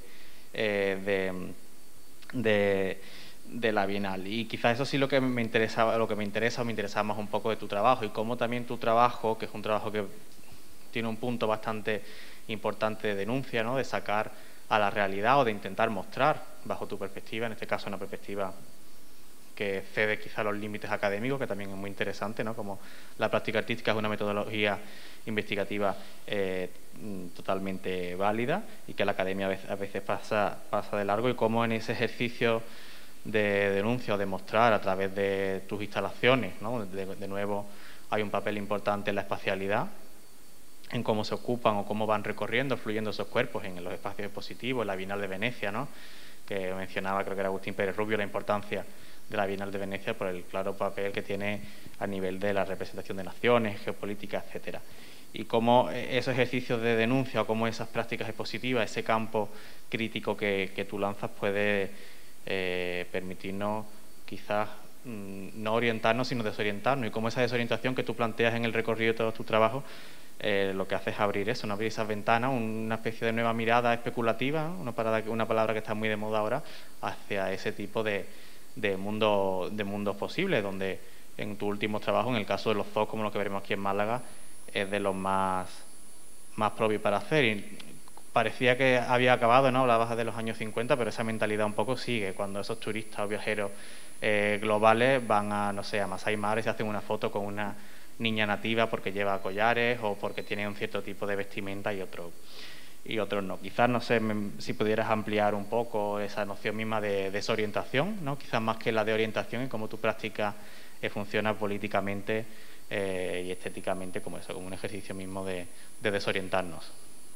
la Bienal. Y quizás eso sí lo que me interesa más un poco de tu trabajo, y cómo también tu trabajo, que es un trabajo que tiene un punto bastante importante de denuncia, ¿no?, de sacar a la realidad o de intentar mostrar, bajo tu perspectiva, en este caso una perspectiva que excede quizá los límites académicos, que también es muy interesante, ¿no?, como la práctica artística es una metodología investigativa totalmente válida y que la academia a veces pasa de largo, y cómo en ese ejercicio de denuncia o de mostrar a través de tus instalaciones, ¿no?, de nuevo hay un papel importante en la espacialidad, en cómo se ocupan o cómo van recorriendo, fluyendo esos cuerpos en los espacios expositivos, la Bienal de Venecia, ¿no?, que mencionaba, creo que era Agustín Pérez Rubio, la importancia la Bienal de Venecia por el claro papel que tiene a nivel de la representación de naciones, geopolítica, etcétera. Y cómo esos ejercicios de denuncia o cómo esas prácticas expositivas, ese campo crítico que tú lanzas puede permitirnos quizás no orientarnos sino desorientarnos, y cómo esa desorientación que tú planteas en el recorrido de todos tus trabajos lo que hace es abrir eso, ¿no? Abrir esas ventanas, una especie de nueva mirada especulativa, una palabra que está muy de moda ahora, hacia ese tipo de mundos posibles, donde en tu último trabajo, en el caso de los zoos, como lo que veremos aquí en Málaga, es de los más propios para hacer. Y parecía que había acabado, ¿no? Hablabas de los años 50, pero esa mentalidad un poco sigue, cuando esos turistas o viajeros globales van a, no sé, a Masai Mara y se hacen una foto con una niña nativa porque lleva collares o porque tiene un cierto tipo de vestimenta y otros no. Quizás, no sé, si pudieras ampliar un poco esa noción misma de desorientación, ¿no? Quizás más que la de orientación, y cómo tu práctica funciona políticamente y estéticamente como eso, como un ejercicio mismo de desorientarnos.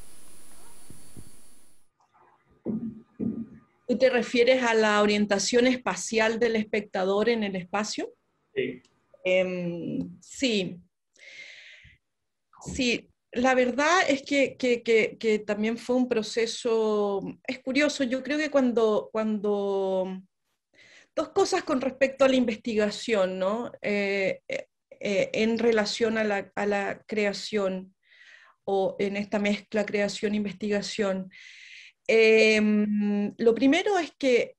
¿Tú te refieres a la orientación espacial del espectador en el espacio? Sí. Sí. Sí, la verdad es que también fue un proceso, es curioso, yo creo que cuando dos cosas con respecto a la investigación, ¿no? En relación a la creación, o en esta mezcla creación-investigación. Lo primero es que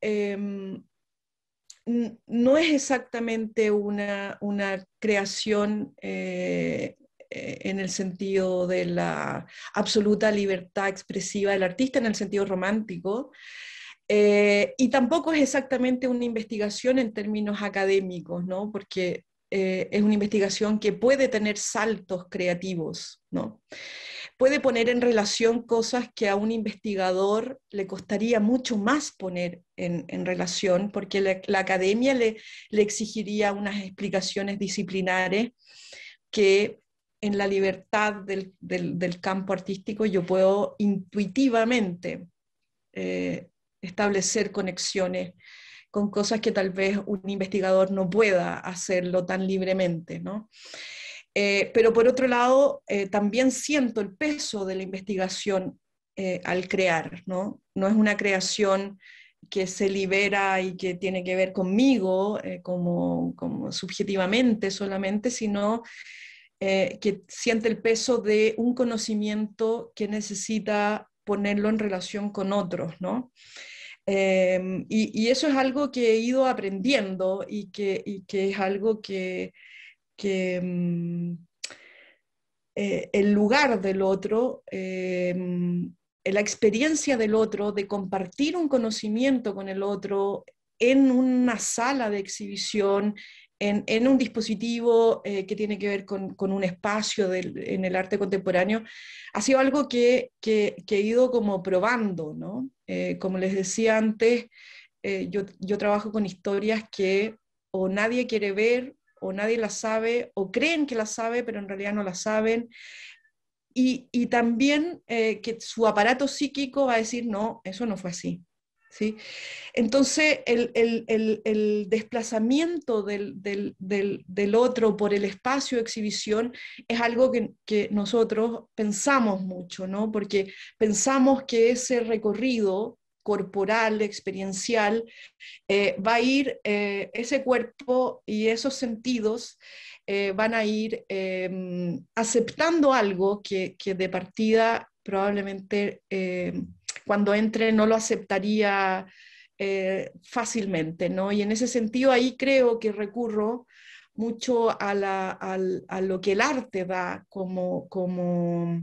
no es exactamente una creación en el sentido de la absoluta libertad expresiva del artista, en el sentido romántico, y tampoco es exactamente una investigación en términos académicos, ¿no? Porque es una investigación que puede tener saltos creativos, ¿no? Puede poner en relación cosas que a un investigador le costaría mucho más poner en relación, porque la academia le exigiría unas explicaciones disciplinares que en la libertad del campo artístico yo puedo intuitivamente establecer conexiones con cosas que tal vez un investigador no pueda hacerlo tan libremente, ¿no? Pero por otro lado, también siento el peso de la investigación al crear, ¿no? No es una creación que se libera y que tiene que ver conmigo como subjetivamente solamente, sino que siente el peso de un conocimiento que necesita ponerlo en relación con otros, ¿no? Y eso es algo que he ido aprendiendo y que es algo que el lugar del otro, la experiencia del otro, de compartir un conocimiento con el otro en una sala de exhibición, en un dispositivo que tiene que ver con un espacio en el arte contemporáneo, ha sido algo que he ido como probando, ¿no? Como les decía antes, yo trabajo con historias que o nadie quiere ver, o nadie las sabe, o creen que las sabe, pero en realidad no las saben. Y también que su aparato psíquico va a decir, no, eso no fue así. ¿Sí? Entonces, el desplazamiento del otro por el espacio de exhibición es algo que nosotros pensamos mucho, ¿no? Porque pensamos que ese recorrido corporal, experiencial, va a ir, ese cuerpo y esos sentidos van a ir aceptando algo que de partida probablemente cuando entre no lo aceptaría fácilmente, ¿no? Y en ese sentido ahí creo que recurro mucho a lo que el arte da como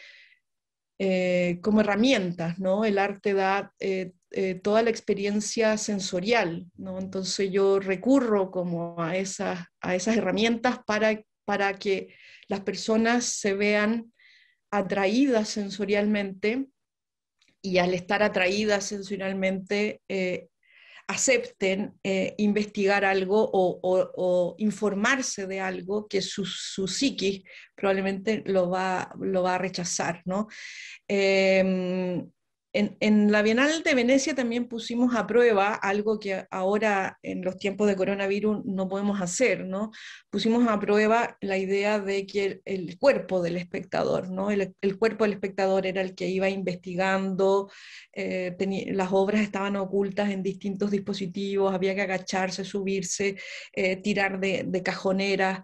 herramientas, ¿no? El arte da toda la experiencia sensorial, ¿no? Entonces yo recurro como a esas herramientas para que las personas se vean atraídas sensorialmente, y al estar atraídas sensorialmente acepten investigar algo o informarse de algo que su psiquis probablemente lo va a rechazar, ¿no? En la Bienal de Venecia también pusimos a prueba algo que ahora en los tiempos de coronavirus no podemos hacer, ¿no? Pusimos a prueba la idea de que el cuerpo del espectador, ¿no? El cuerpo del espectador era el que iba investigando, las obras estaban ocultas en distintos dispositivos, había que agacharse, subirse, tirar de cajoneras.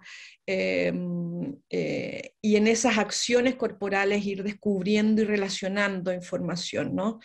Y en esas acciones corporales ir descubriendo y relacionando información, ¿no?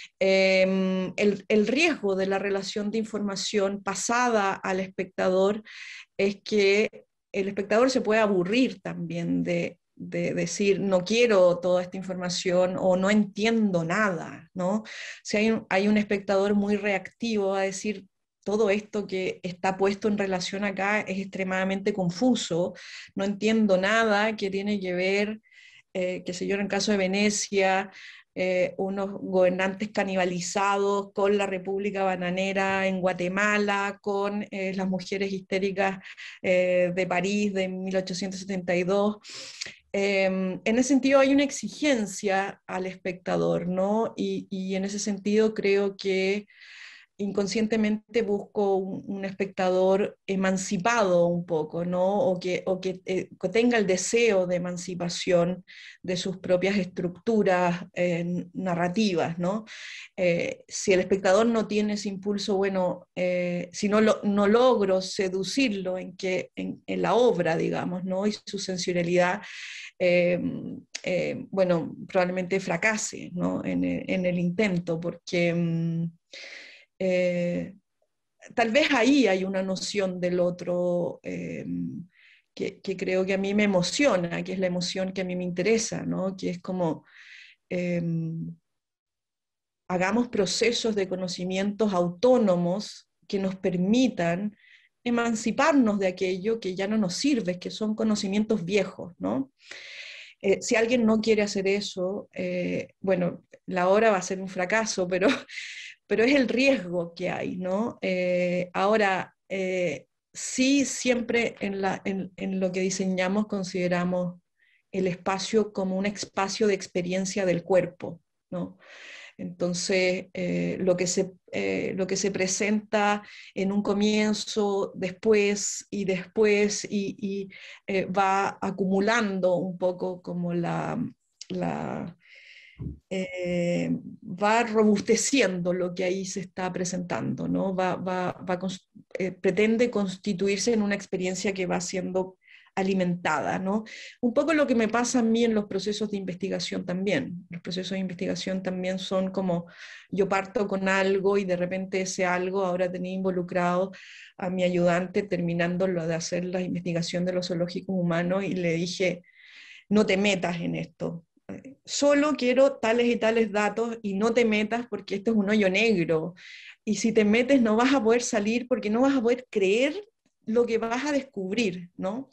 El riesgo de la relación de información pasada al espectador es que el espectador se puede aburrir también de decir no quiero toda esta información o no entiendo nada, ¿no? Si hay un espectador muy reactivo a decir todo esto que está puesto en relación acá es extremadamente confuso, no entiendo nada que tiene que ver, qué sé yo, en el caso de Venecia, unos gobernantes canibalizados con la República Bananera en Guatemala, con las mujeres histéricas de París de 1872. En ese sentido hay una exigencia al espectador, ¿no? Y en ese sentido creo que inconscientemente busco un espectador emancipado un poco, ¿no? Que tenga el deseo de emancipación de sus propias estructuras narrativas, ¿no? Si el espectador no tiene ese impulso, bueno, si no logro seducirlo en la obra, digamos, ¿no? Y su sensibilidad, bueno, probablemente fracase, ¿no? En el intento, porque tal vez ahí hay una noción del otro que creo que a mí me emociona, que es la emoción que a mí me interesa, ¿no? Que es como hagamos procesos de conocimientos autónomos que nos permitan emanciparnos de aquello que ya no nos sirve, que son conocimientos viejos, ¿no? Si alguien no quiere hacer eso, bueno, la obra va a ser un fracaso, pero es el riesgo que hay, ¿no? Ahora, sí, siempre en lo que diseñamos consideramos el espacio como un espacio de experiencia del cuerpo, ¿no? Entonces, lo que se presenta en un comienzo, después y va acumulando un poco como va robusteciendo lo que ahí se está presentando, ¿no? Pretende constituirse en una experiencia que va siendo alimentada, ¿no? Un poco lo que me pasa a mí en los procesos de investigación también. Los procesos de investigación también son como yo parto con algo y de repente ese algo ahora tenía involucrado a mi ayudante terminando lo de hacer la investigación de los zoológicos humanos y le dije, no te metas en esto. Solo quiero tales y tales datos y no te metas porque esto es un hoyo negro. Y si te metes no vas a poder salir porque no vas a poder creer lo que vas a descubrir, ¿no?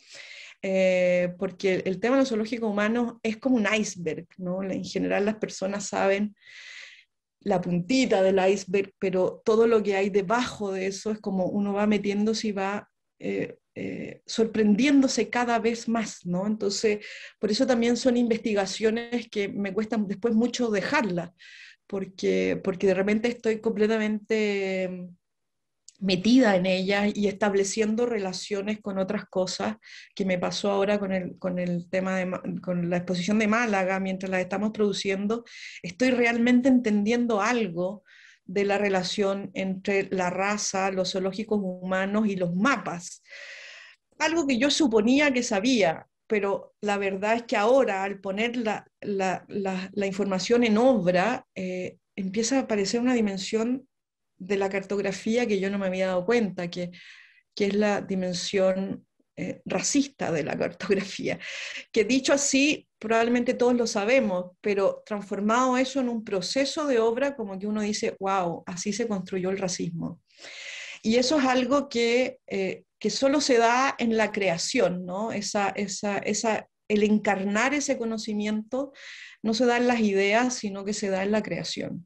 Porque el tema de los zoológicos humanos es como un iceberg, ¿no? En general las personas saben la puntita del iceberg, pero todo lo que hay debajo de eso es como uno va metiéndose y va sorprendiéndose cada vez más, ¿no? Entonces, por eso también son investigaciones que me cuestan después mucho dejarlas, porque de repente estoy completamente metida en ellas y estableciendo relaciones con otras cosas, que me pasó ahora con el tema con la exposición de Málaga, mientras la estamos produciendo, estoy realmente entendiendo algo de la relación entre la raza, los zoológicos humanos y los mapas. Algo que yo suponía que sabía, pero la verdad es que ahora, al poner la información en obra, empieza a aparecer una dimensión de la cartografía que yo no me había dado cuenta, que es la dimensión racista de la cartografía, que dicho así, probablemente todos lo sabemos, pero transformado eso en un proceso de obra, como que uno dice, wow, así se construyó el racismo. Y eso es algo que solo se da en la creación, ¿no? El encarnar ese conocimiento no se da en las ideas, sino que se da en la creación.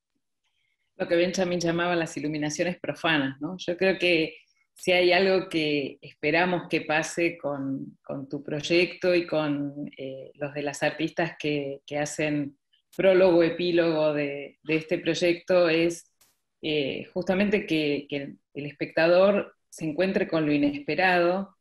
Lo que Benjamin llamaba las iluminaciones profanas, ¿no? Yo creo que si hay algo que esperamos que pase con tu proyecto y con los de las artistas que hacen prólogo, epílogo de este proyecto es justamente que el espectador se encuentre con lo inesperado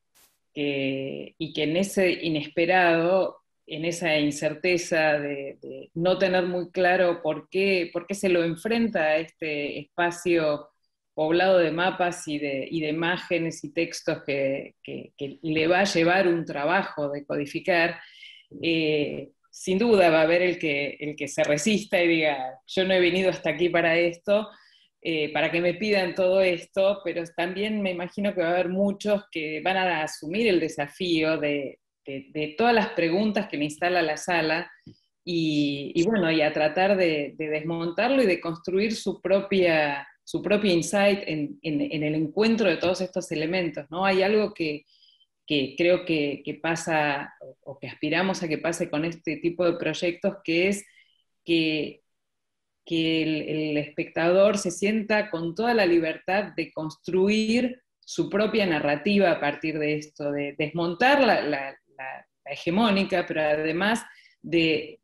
y que en ese inesperado, en esa incerteza de no tener muy claro por qué se lo enfrenta a este espacio poblado de mapas y de imágenes y textos que le va a llevar un trabajo de codificar, sin duda va a haber el que se resista y diga, yo no he venido hasta aquí para esto, para que me pidan todo esto, pero también me imagino que va a haber muchos que van a asumir el desafío de todas las preguntas que le instala la sala y bueno, y a tratar de desmontarlo y de construir su propio insight en el encuentro de todos estos elementos, ¿no? Hay algo que creo que pasa, o que aspiramos a que pase con este tipo de proyectos, que es que el espectador se sienta con toda la libertad de construir su propia narrativa a partir de esto, de desmontar la hegemónica, pero además de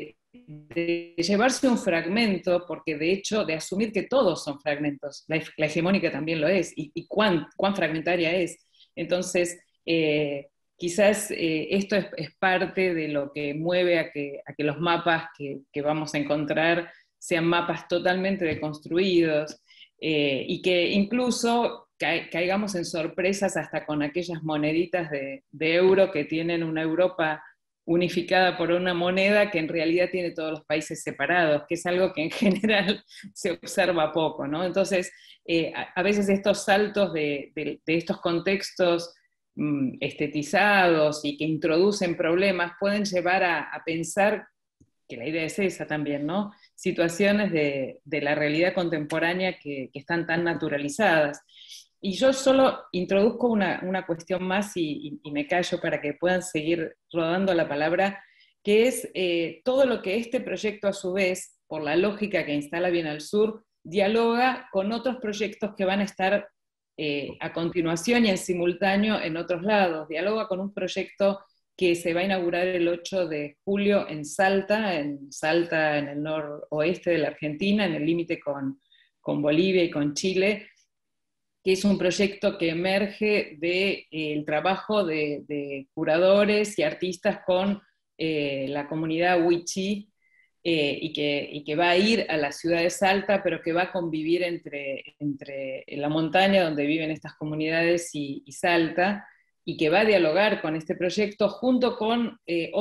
llevarse un fragmento, porque de hecho de asumir que todos son fragmentos, la hegemónica también lo es, y cuán fragmentaria es. Entonces, quizás esto es parte de lo que mueve a que los mapas que vamos a encontrar sean mapas totalmente deconstruidos, y que incluso caigamos en sorpresas hasta con aquellas moneditas de euro que tienen una Europa unificada por una moneda que en realidad tiene todos los países separados, que es algo que en general se observa poco, ¿no? Entonces, a veces estos saltos de estos contextos estetizados y que introducen problemas pueden llevar a pensar, que la idea es esa también, ¿no? Situaciones de la realidad contemporánea que están tan naturalizadas. Y yo solo introduzco una cuestión más y me callo para que puedan seguir rodando la palabra, que es todo lo que este proyecto a su vez, por la lógica que instala Bienal Sur, dialoga con otros proyectos que van a estar a continuación y en simultáneo en otros lados. Dialoga con un proyecto que se va a inaugurar el 8 de julio en Salta en el noroeste de la Argentina, en el límite con Bolivia y con Chile, que es un proyecto que emerge del trabajo de curadores y artistas con la comunidad Wichí, y que va a ir a la ciudad de Salta, pero que va a convivir entre la montaña donde viven estas comunidades y Salta, y que va a dialogar con este proyecto junto con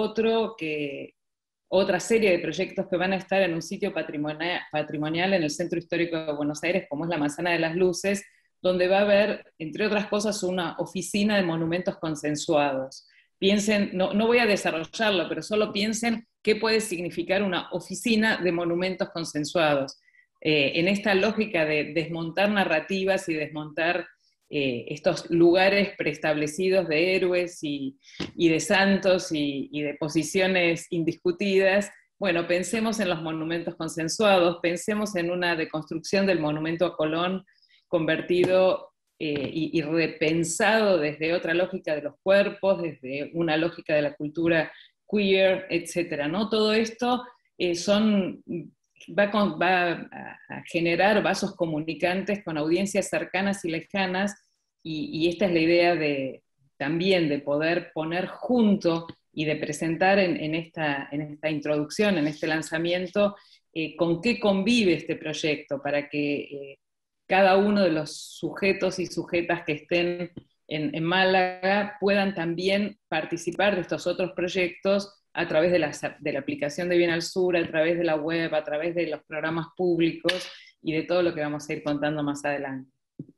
otra serie de proyectos que van a estar en un sitio patrimonial en el Centro Histórico de Buenos Aires, como es la Manzana de las Luces, donde va a haber, entre otras cosas, una oficina de monumentos consensuados. Piensen, no voy a desarrollarlo, pero solo piensen qué puede significar una oficina de monumentos consensuados. En esta lógica de desmontar narrativas y desmontar estos lugares preestablecidos de héroes y de santos y de posiciones indiscutidas, bueno, pensemos en los monumentos consensuados, pensemos en una deconstrucción del monumento a Colón convertido y repensado desde otra lógica de los cuerpos, desde una lógica de la cultura queer, etc., ¿no? Todo esto va a generar vasos comunicantes con audiencias cercanas y lejanas, y esta es la idea también de poder poner junto y de presentar en esta introducción, en este lanzamiento, con qué convive este proyecto, para que cada uno de los sujetos y sujetas que estén en Málaga puedan también participar de estos otros proyectos a través de la aplicación de Bienal Sur, a través de la web, a través de los programas públicos y de todo lo que vamos a ir contando más adelante.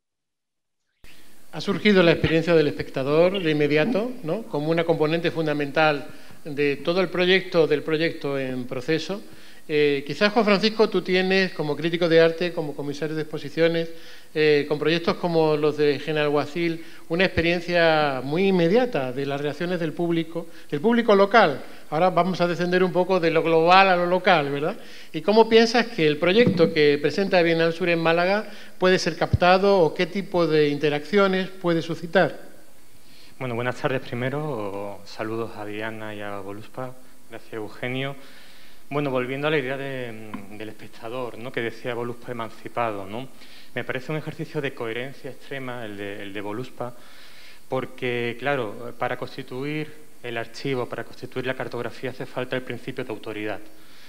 Ha surgido la experiencia del espectador de inmediato, ¿no?, como una componente fundamental de todo el proyecto en proceso. Quizás, Juan Francisco, tú tienes, como crítico de arte, como comisario de exposiciones, con proyectos como los de Genalguacil, una experiencia muy inmediata de las reacciones del público local. Ahora vamos a descender un poco de lo global a lo local, ¿verdad? ¿Y cómo piensas que el proyecto que presenta Bienal Sur en Málaga puede ser captado o qué tipo de interacciones puede suscitar? Bueno, buenas tardes primero. Saludos a Diana y a Voluspa. Gracias, Eugenio. Bueno, volviendo a la idea del espectador, ¿no?, que decía Voluspa emancipado, ¿no? Me parece un ejercicio de coherencia extrema el de Voluspa, porque, claro, para constituir el archivo, para constituir la cartografía, hace falta el principio de autoridad.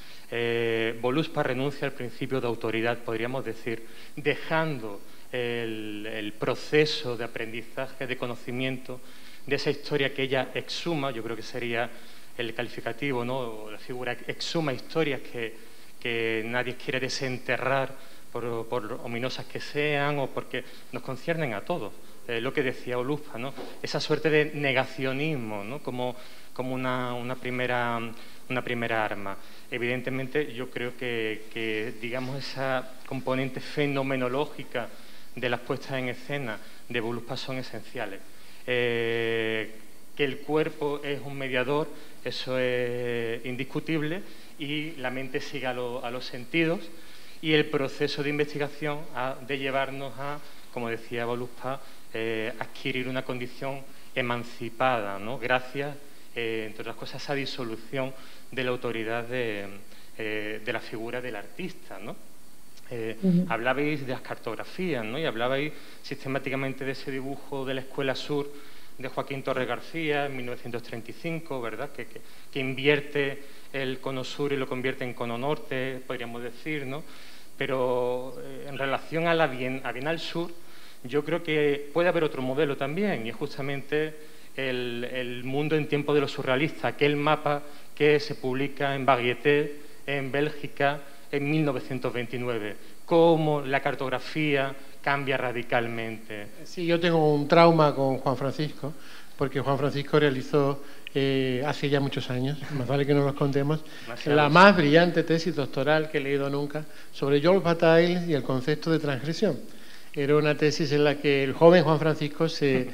Voluspa renuncia al principio de autoridad, podríamos decir, dejando el proceso de aprendizaje, de conocimiento de esa historia que ella exhuma, yo creo que sería el calificativo, ¿no?, la figura exhuma historias que nadie quiere desenterrar por ominosas que sean o porque nos conciernen a todos. Lo que decía Voluspa, ¿no?, esa suerte de negacionismo, ¿no?, como una primera arma. Evidentemente, yo creo que digamos, esa componente fenomenológica de las puestas en escena de Voluspa son esenciales. Que el cuerpo es un mediador, eso es indiscutible, y la mente sigue a los sentidos, y el proceso de investigación ha de llevarnos a, como decía Voluspa, adquirir una condición emancipada, ¿no?, gracias, entre otras cosas, a esa disolución de la autoridad de la figura del artista, ¿no? Hablabais de las cartografías, ¿no?, y hablabais sistemáticamente de ese dibujo de la Escuela Sur de Joaquín Torres García en 1935, ¿verdad?, que invierte el cono sur y lo convierte en cono norte, podríamos decir, ¿no? Pero en relación a Bienal Sur, yo creo que puede haber otro modelo también, y es justamente el mundo en tiempo de los surrealistas, aquel mapa que se publica en Varieté, en Bélgica, en 1929. Cómo la cartografía cambia radicalmente. Sí, yo tengo un trauma con Juan Francisco, porque Juan Francisco realizó hace ya muchos años, más vale que no nos contemos, la más brillante tesis doctoral que he leído nunca sobre Georges Bataille y el concepto de transgresión. Era una tesis en la que el joven Juan Francisco se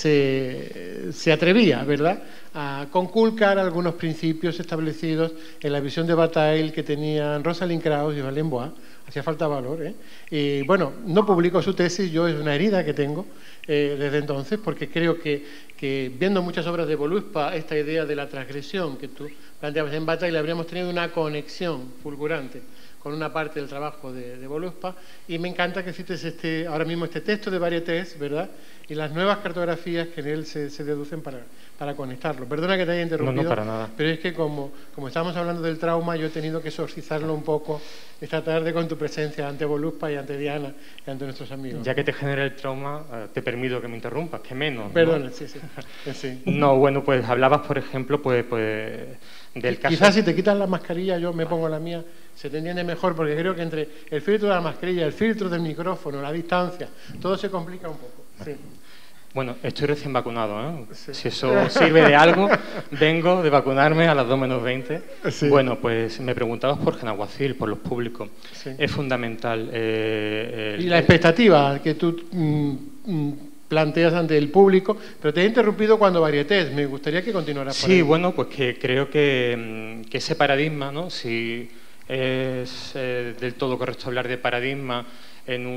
atrevía, ¿verdad?, a conculcar algunos principios establecidos en la visión de Bataille que tenían Rosalind Krauss y Alain Bois. Hacía falta valor, ¿eh? Y bueno, no publicó su tesis, yo es una herida que tengo desde entonces, porque creo que viendo muchas obras de Voluspa, esta idea de la transgresión que tú planteabas en Bataille, habríamos tenido una conexión fulgurante con una parte del trabajo de Voluspa, y me encanta que cites ahora mismo este texto de Varietés, ¿verdad?, y las nuevas cartografías que en él se deducen para conectarlo. Perdona que te haya interrumpido, no, para nada. Pero es que como estamos hablando del trauma, yo he tenido que exorcizarlo un poco esta tarde con tu presencia ante Voluspa y ante Diana y ante nuestros amigos. Ya que te genera el trauma, te permito que me interrumpas, que menos. Perdona, ¿no? Sí. No, bueno, pues hablabas, por ejemplo, pues del caso... Quizás si te quitas la mascarilla, yo me pongo la mía, se te entiende mejor, porque creo que entre el filtro de la mascarilla, el filtro del micrófono, la distancia, todo se complica un poco. Sí. Bueno, estoy recién vacunado, ¿eh? Sí. Si eso sirve de algo, vengo de vacunarme a las 2 menos 20. Sí. Bueno, pues me preguntabas por Genaguacil, por los públicos. Sí. Es fundamental. Y la expectativa que tú planteas ante el público, pero te he interrumpido cuando Varietés, me gustaría que continuaras por ahí. Sí, bueno, pues que creo que ese paradigma, ¿no?, si es del todo correcto hablar de paradigma en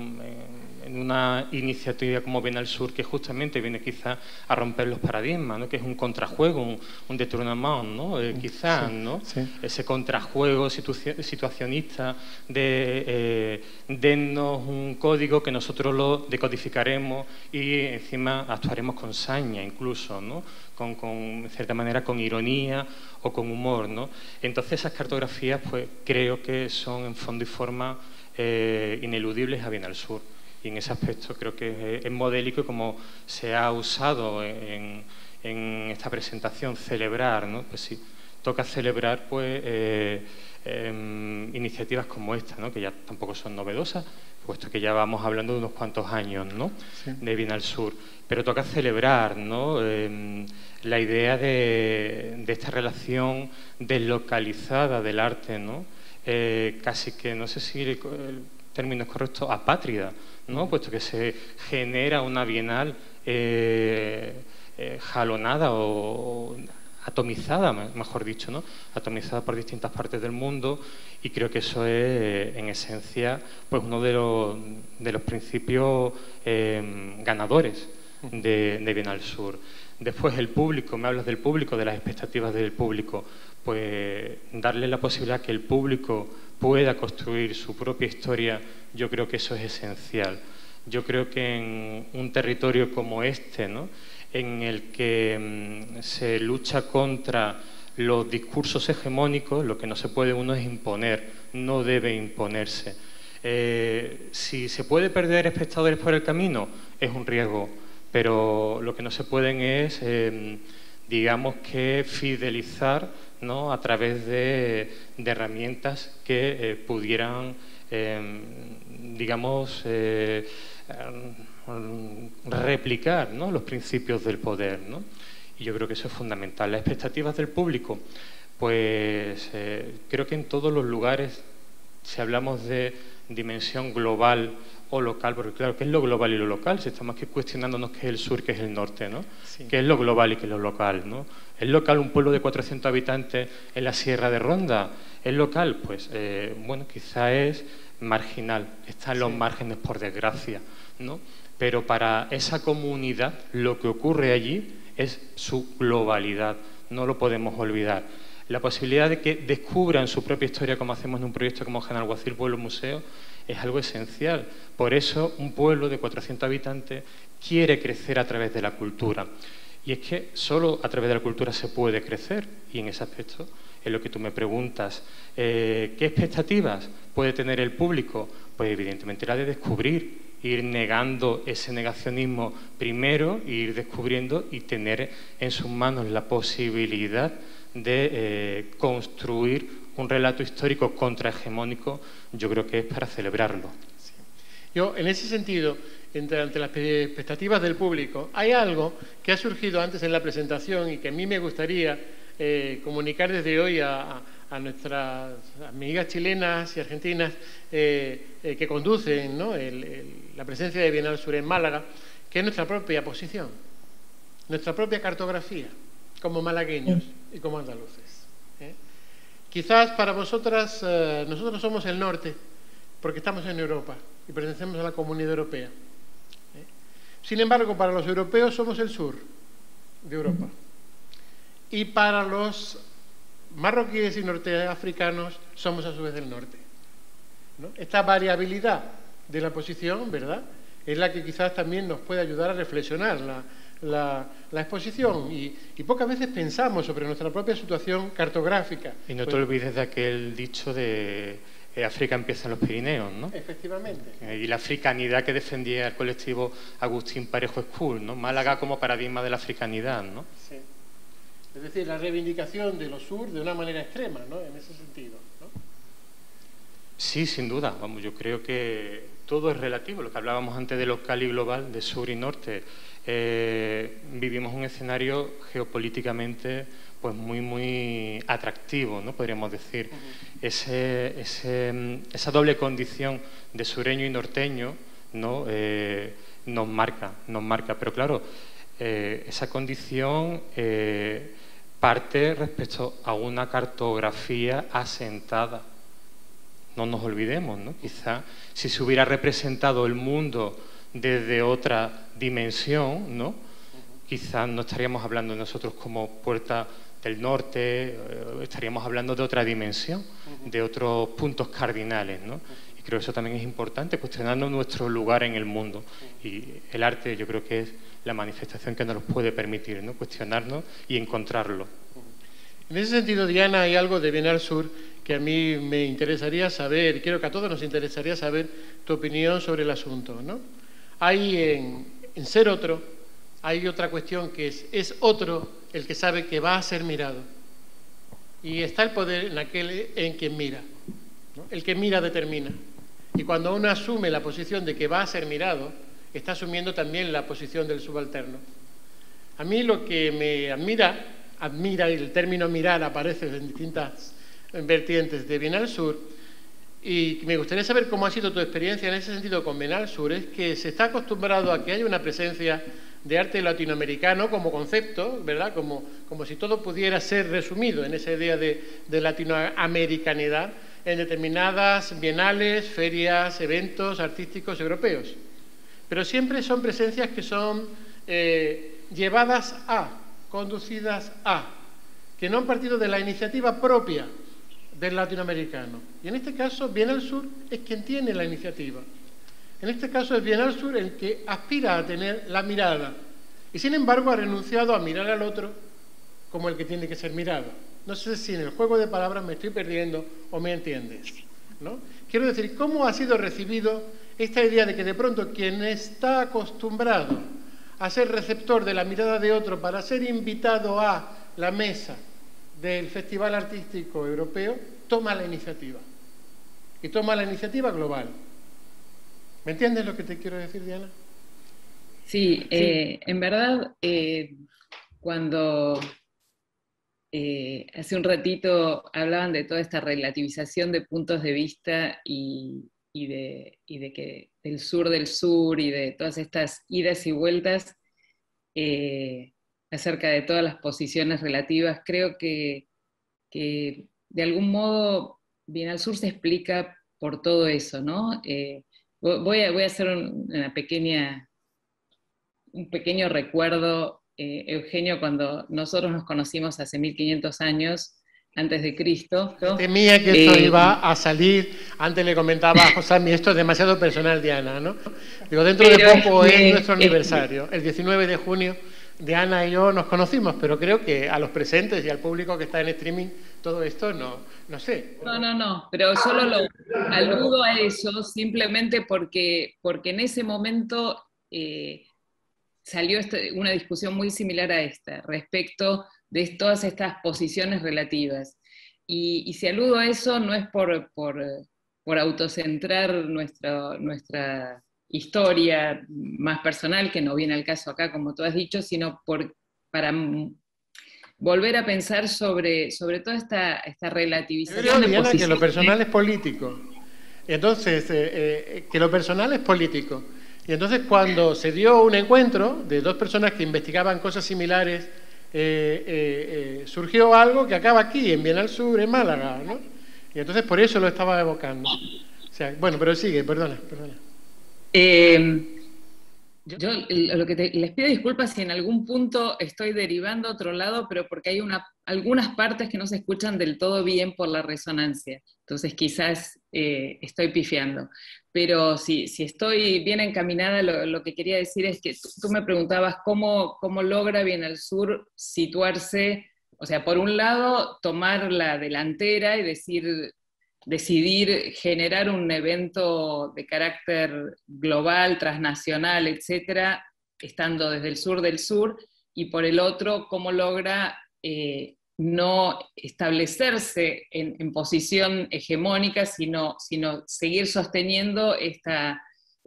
una iniciativa como Bienal Sur, que justamente viene quizá a romper los paradigmas, ¿no?, que es un contrajuego, un détournement, ¿no?, quizás, sí, ¿no? Sí. Ese contrajuego situacionista de dennos un código que nosotros lo decodificaremos y encima actuaremos con saña incluso, ¿no?, en cierta manera con ironía o con humor, ¿no? Entonces esas cartografías pues creo que son en fondo y forma ineludibles a Bienal Sur, y en ese aspecto creo que es modélico, como se ha usado en esta presentación, celebrar, ¿no? Pues sí, toca celebrar pues iniciativas como esta, ¿no?, que ya tampoco son novedosas, puesto que ya vamos hablando de unos cuantos años, ¿no?, sí, de Bienal Sur, pero toca celebrar, ¿no?, la idea de esta relación deslocalizada del arte, ¿no?, casi que, no sé si el término es correcto, apátrida, ¿no?, puesto que se genera una Bienal jalonada o atomizada, mejor dicho, ¿no?, atomizada por distintas partes del mundo, y creo que eso es, en esencia, pues uno de los principios ganadores de Bienal Sur. Después el público, me hablas del público, de las expectativas del público, pues darle la posibilidad que el público pueda construir su propia historia, yo creo que eso es esencial. Yo creo que en un territorio como este, ¿no?, en el que se lucha contra los discursos hegemónicos, lo que no se puede uno es imponer, no debe imponerse. Si se puede perder espectadores por el camino, es un riesgo, pero lo que no se pueden es, digamos que, fidelizar, ¿no?, a través de herramientas que pudieran, digamos, replicar, ¿no?, los principios del poder, ¿no? Y yo creo que eso es fundamental. Las expectativas del público, pues creo que en todos los lugares, si hablamos de dimensión global o local, porque claro, ¿qué es lo global y lo local? Si estamos aquí cuestionándonos qué es el sur, qué es el norte, ¿no? Sí. ¿Qué es lo global y qué es lo local, ¿no? ¿Es local un pueblo de 400 habitantes en la Sierra de Ronda? ¿Es local? Pues, bueno, quizá es marginal, está en los márgenes, por desgracia, ¿no? Pero para esa comunidad lo que ocurre allí es su globalidad, no lo podemos olvidar. La posibilidad de que descubran su propia historia, como hacemos en un proyecto como Genalguacil Pueblo Museo, es algo esencial. Por eso un pueblo de 400 habitantes quiere crecer a través de la cultura. Y es que solo a través de la cultura se puede crecer, y en ese aspecto es lo que tú me preguntas. ¿Qué expectativas puede tener el público? Pues evidentemente la de descubrir, ir negando ese negacionismo primero, ir descubriendo y tener en sus manos la posibilidad de construir un relato histórico contrahegemónico. Yo creo que es para celebrarlo. Sí. Yo, en ese sentido, ante las expectativas del público, hay algo que ha surgido antes en la presentación y que a mí me gustaría comunicar desde hoy a nuestras amigas chilenas y argentinas que conducen, ¿no?, la presencia de Bienal Sur en Málaga, que es nuestra propia posición, nuestra propia cartografía, como malagueños y como andaluces. Quizás para vosotras, nosotros somos el norte, porque estamos en Europa y pertenecemos a la Comunidad Europea. Sin embargo, para los europeos somos el sur de Europa. Y para los marroquíes y norteafricanos somos a su vez del norte, ¿no? Esta variabilidad de la posición, ¿verdad?, es la que quizás también nos puede ayudar a reflexionar la exposición, y pocas veces pensamos sobre nuestra propia situación cartográfica. Y no te olvides de aquel dicho de África empieza en los Pirineos, ¿no? Efectivamente. Y la africanidad que defendía el colectivo Agustín Parejo School, ¿no? Málaga como paradigma de la africanidad, ¿no? Sí. Es decir, la reivindicación de lo sur de una manera extrema, ¿no?, en ese sentido, ¿no? Sí, sin duda. Vamos, yo creo que todo es relativo. Lo que hablábamos antes de local y global, de sur y norte. Vivimos un escenario geopolíticamente pues muy atractivo, ¿no?, podríamos decir. Esa doble condición de sureño y norteño, ¿no?, nos marca. Pero claro, esa condición parte respecto a una cartografía asentada. No nos olvidemos, ¿no? Quizá si se hubiera representado el mundo desde otra dimensión, ¿no?, quizá no estaríamos hablando de nosotros como Puerta del Norte, estaríamos hablando de otra dimensión, de otros puntos cardinales, ¿no? Y creo que eso también es importante, cuestionando nuestro lugar en el mundo. Y el arte, yo creo que es la manifestación que nos lo puede permitir, ¿no?, cuestionarnos y encontrarlo. En ese sentido, Diana, hay algo de Bienal Sur que a mí me interesaría saber, y creo que a todos nos interesaría saber tu opinión sobre el asunto, ¿no? Hay en Ser Otro, hay otra cuestión que es otro el que sabe que va a ser mirado. Y está el poder en aquel en quien mira, ¿no? El que mira determina. Y cuando uno asume la posición de que va a ser mirado, está asumiendo también la posición del subalterno. A mí lo que me admira, y el término mirar aparece en distintas vertientes de Bienal Sur, y me gustaría saber cómo ha sido tu experiencia en ese sentido con Bienal Sur, es que se está acostumbrado a que haya una presencia de arte latinoamericano como concepto, ¿verdad?, como si todo pudiera ser resumido en esa idea de latinoamericanidad en determinadas bienales, ferias, eventos artísticos europeos. Pero siempre son presencias que son llevadas a, conducidas a, que no han partido de la iniciativa propia del latinoamericano. Y en este caso, Bienal Sur es quien tiene la iniciativa. En este caso es Bienal Sur el que aspira a tener la mirada y, sin embargo, ha renunciado a mirar al otro como el que tiene que ser mirado. No sé si en el juego de palabras me estoy perdiendo o me entiendes, ¿no? Quiero decir, ¿cómo ha sido recibido esta idea de que de pronto quien está acostumbrado a ser receptor de la mirada de otro para ser invitado a la mesa del Festival Artístico Europeo, toma la iniciativa? Y toma la iniciativa global. ¿Me entiendes lo que te quiero decir, Diana? Sí, en verdad, cuando hace un ratito hablaban de toda esta relativización de puntos de vista y de que del sur y de todas estas idas y vueltas acerca de todas las posiciones relativas, creo que de algún modo Bienal Sur se explica por todo eso, ¿no? Voy a hacer un pequeño recuerdo. Eugenio, cuando nosotros nos conocimos hace 1500 años antes de Cristo. ¿No? Temía que esto iba a salir. Antes le comentaba a Josami, esto es demasiado personal, Diana, ¿no? Digo, dentro de poco es nuestro aniversario. El 19 de junio, Diana y yo nos conocimos, pero creo que a los presentes y al público que está en streaming, todo esto no sé. No, pero solo lo aludo a eso simplemente porque en ese momento salió una discusión muy similar a esta, respecto de todas estas posiciones relativas. Y si aludo a eso, no es por autocentrar nuestra historia más personal, que no viene al caso acá, como tú has dicho, sino para volver a pensar sobre toda esta relativización de posiciones. Que lo personal es político. Entonces, que lo personal es político. Y entonces cuando se dio un encuentro de dos personas que investigaban cosas similares, surgió algo que acaba aquí, en Bienal Sur, en Málaga, ¿no? Y entonces por eso lo estaba evocando. O sea, bueno, pero sigue, perdona. Yo lo que les pido disculpas si en algún punto estoy derivando a otro lado, pero porque hay algunas partes que no se escuchan del todo bien por la resonancia. Entonces quizás estoy pifiando. Pero si estoy bien encaminada, lo que quería decir es que tú me preguntabas cómo logra Bienal Sur situarse, o sea, por un lado, tomar la delantera y decidir generar un evento de carácter global, transnacional, etcétera, estando desde el sur del sur, y por el otro, cómo logra no establecerse en posición hegemónica, sino seguir sosteniendo esta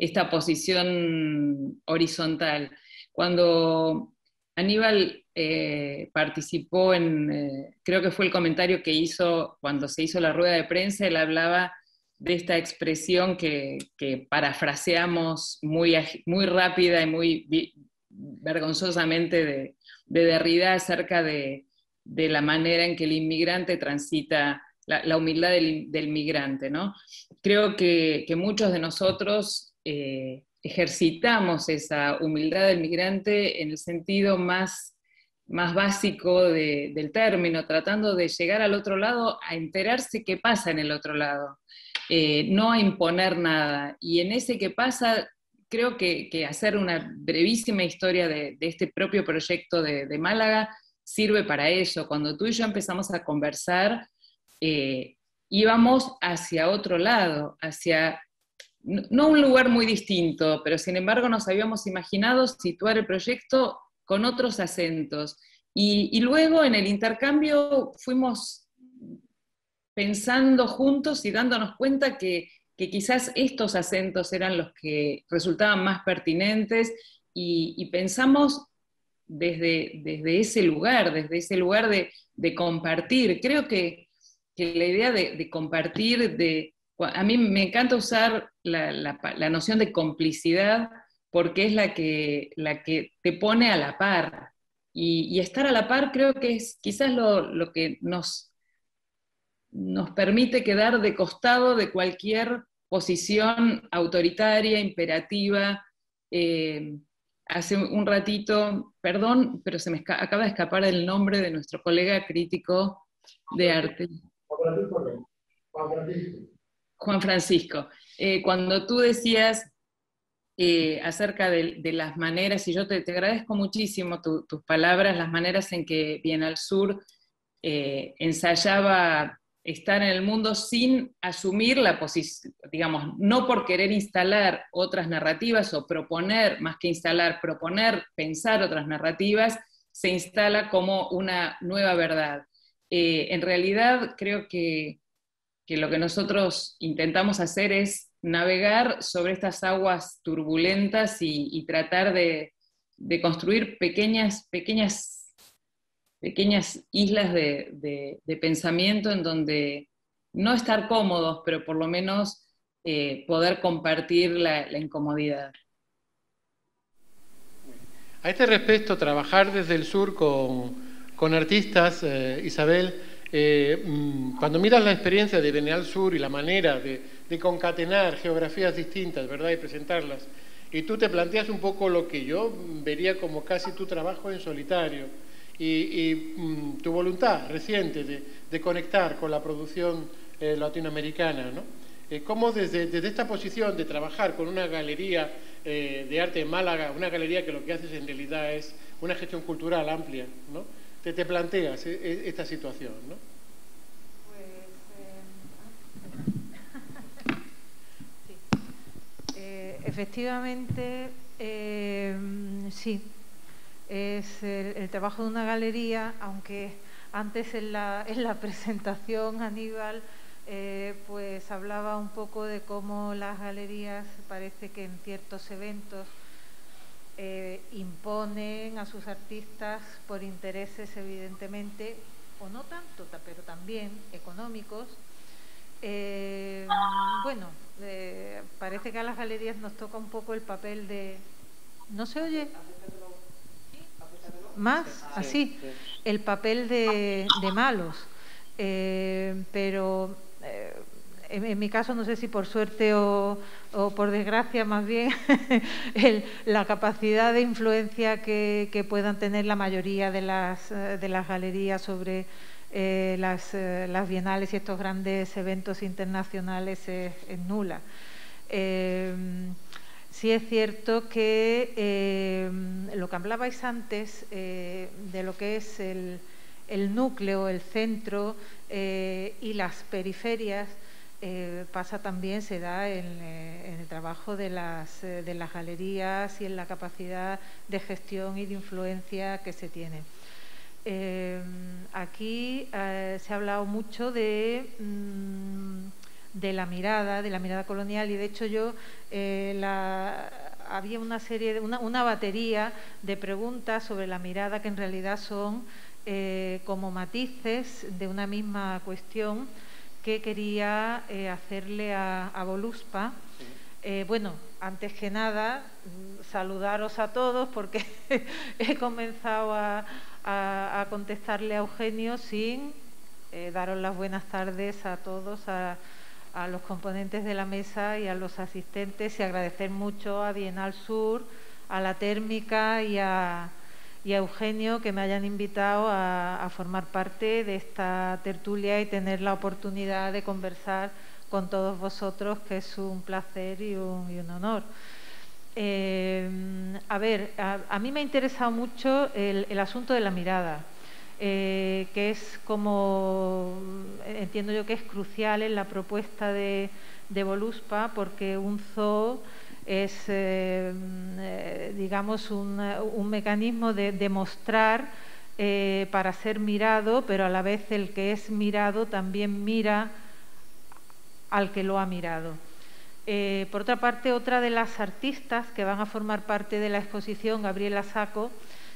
posición horizontal. Cuando Aníbal participó creo que fue el comentario que hizo cuando se hizo la rueda de prensa, él hablaba de esta expresión que parafraseamos muy rápida y muy vergonzosamente de Derrida acerca de la manera en que el inmigrante transita, la humildad del migrante, ¿no? Creo que muchos de nosotros ejercitamos esa humildad del migrante en el sentido más básico del término, tratando de llegar al otro lado a enterarse qué pasa en el otro lado, no a imponer nada. Y en ese qué pasa, creo que hacer una brevísima historia de este propio proyecto de Málaga sirve para eso. Cuando tú y yo empezamos a conversar, íbamos hacia otro lado, hacia no un lugar muy distinto, pero sin embargo nos habíamos imaginado situar el proyecto con otros acentos. Y luego en el intercambio fuimos pensando juntos y dándonos cuenta que quizás estos acentos eran los que resultaban más pertinentes y pensamos desde ese lugar de compartir. Creo que la idea de compartir, a mí me encanta usar la noción de complicidad porque es la que te pone a la par. Y estar a la par creo que es quizás lo que nos permite quedar de costado de cualquier posición autoritaria, imperativa, hace un ratito, perdón, pero se me acaba de escapar el nombre de nuestro colega crítico de arte. Juan Francisco. Cuando tú decías acerca de las maneras, y yo te agradezco muchísimo tus palabras, las maneras en que Bienal Sur ensayaba estar en el mundo sin asumir la posición, digamos, no por querer instalar otras narrativas o proponer, más que instalar, proponer, pensar otras narrativas, se instala como una nueva verdad. En realidad creo que lo que nosotros intentamos hacer es navegar sobre estas aguas turbulentas y tratar de construir pequeñas islas de pensamiento en donde no estar cómodos, pero por lo menos poder compartir la incomodidad. A este respecto, trabajar desde el sur con artistas, Isabel, cuando miras la experiencia de Bienal Sur y la manera de concatenar geografías distintas, ¿verdad?, y presentarlas, y tú te planteas un poco lo que yo vería como casi tu trabajo en solitario y tu voluntad reciente de conectar con la producción latinoamericana, ¿no? Cómo desde esta posición de trabajar con una galería de arte en Málaga, una galería que lo que hace en realidad es una gestión cultural amplia, ¿no?, te planteas esta situación, ¿no? Sí. Efectivamente, sí, es el trabajo de una galería, aunque antes en la presentación, Aníbal, pues hablaba un poco de cómo las galerías parece que en ciertos eventos imponen a sus artistas por intereses evidentemente, o no tanto, pero también económicos. Bueno, parece que a las galerías nos toca un poco el papel de... ¿No se oye? ¿Más? Así, el papel de malos. Pero... en mi caso, no sé si por suerte o por desgracia más bien, la capacidad de influencia que puedan tener la mayoría de las galerías sobre las bienales y estos grandes eventos internacionales es nula. Sí es cierto que lo que hablabais antes de lo que es el núcleo, el centro y las periferias, pasa también, se da en el trabajo de las galerías y en la capacidad de gestión y de influencia que se tiene. Aquí se ha hablado mucho de la mirada colonial, y de hecho yo había una serie, una batería de preguntas sobre la mirada que en realidad son como matices de una misma cuestión que quería hacerle a Voluspa. Bueno, antes que nada, saludaros a todos, porque he comenzado a contestarle a Eugenio sin daros las buenas tardes a todos, a los componentes de la mesa y a los asistentes, y agradecer mucho a Bienal Sur, a la Térmica y a Eugenio que me hayan invitado a formar parte de esta tertulia y tener la oportunidad de conversar con todos vosotros, que es un placer y un honor. A ver, a mí me ha interesado mucho el asunto de la mirada, que es como, entiendo yo que es crucial en la propuesta de Voluspa, porque un zoo es, digamos, un mecanismo de demostrar para ser mirado, pero a la vez el que es mirado también mira al que lo ha mirado. Por otra parte, otra de las artistas que van a formar parte de la exposición, Gabriela Sacco,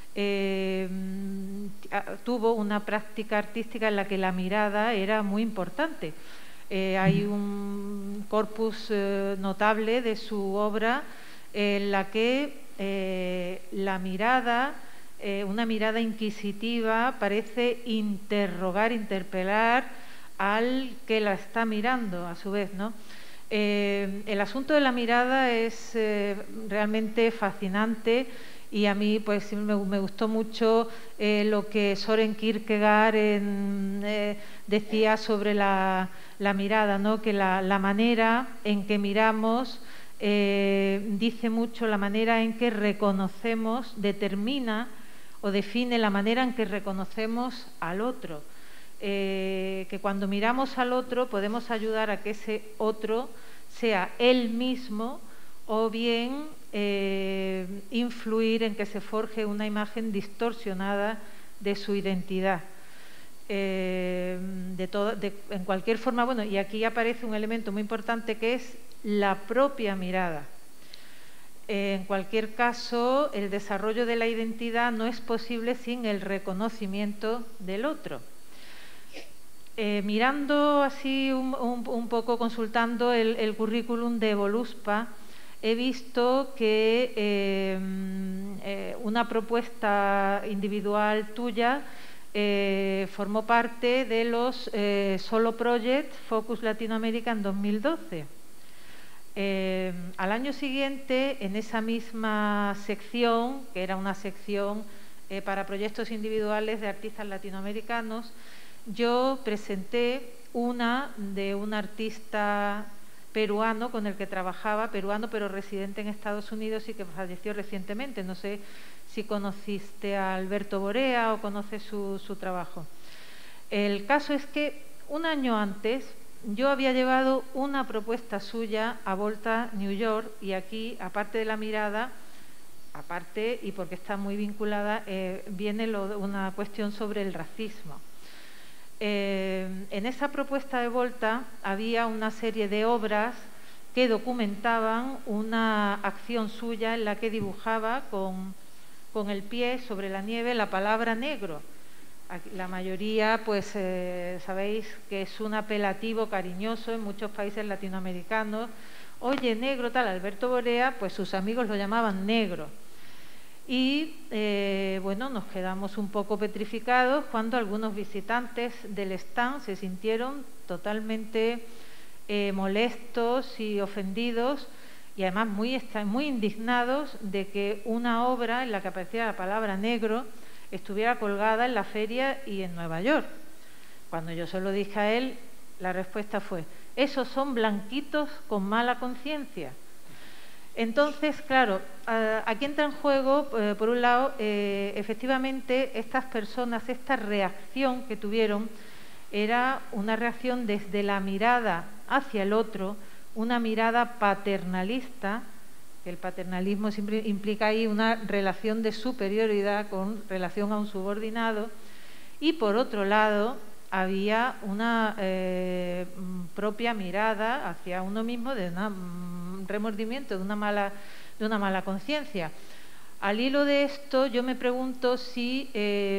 tuvo una práctica artística en la que la mirada era muy importante. Hay un corpus notable de su obra en la que la mirada, una mirada inquisitiva, parece interrogar, interpelar al que la está mirando a su vez, ¿no? El asunto de la mirada es realmente fascinante Y a mí pues me gustó mucho lo que Søren Kierkegaard decía sobre la mirada, ¿no? Que la manera en que miramos dice mucho, la manera en que reconocemos, determina o define la manera en que reconocemos al otro. Que cuando miramos al otro podemos ayudar a que ese otro sea él mismo o bien influir en que se forje una imagen distorsionada de su identidad. En cualquier forma, bueno, y aquí aparece un elemento muy importante que es la propia mirada. En cualquier caso, el desarrollo de la identidad no es posible sin el reconocimiento del otro. Mirando así un poco, consultando el currículum de Voluspa, he visto que una propuesta individual tuya formó parte de los Solo Project Focus Latinoamérica en 2012. Al año siguiente, en esa misma sección, que era una sección para proyectos individuales de artistas latinoamericanos, yo presenté una de un artista peruano con el que trabajaba, peruano pero residente en Estados Unidos y que falleció recientemente. No sé si conociste a Alberto Borea o conoces su trabajo. El caso es que un año antes yo había llevado una propuesta suya a Volta, New York, y aquí, aparte de la mirada, aparte y porque está muy vinculada, viene una cuestión sobre el racismo. En esa propuesta de Volta había una serie de obras que documentaban una acción suya en la que dibujaba con el pie sobre la nieve la palabra negro. La mayoría, pues, sabéis que es un apelativo cariñoso en muchos países latinoamericanos. Oye, negro, tal. Alberto Borea, pues sus amigos lo llamaban negro. Y bueno, nos quedamos un poco petrificados cuando algunos visitantes del stand se sintieron totalmente molestos y ofendidos y además muy indignados de que una obra en la que aparecía la palabra negro estuviera colgada en la feria y en Nueva York. Cuando yo se lo dije a él, la respuesta fue: esos son blanquitos con mala conciencia. Entonces, claro, aquí entra en juego, por un lado, efectivamente, estas personas, esta reacción que tuvieron, era una reacción desde la mirada hacia el otro, una mirada paternalista, que el paternalismo siempre implica ahí una relación de superioridad con relación a un subordinado, y por otro lado, había una propia mirada hacia uno mismo de un remordimiento, de una mala conciencia. Al hilo de esto, yo me pregunto si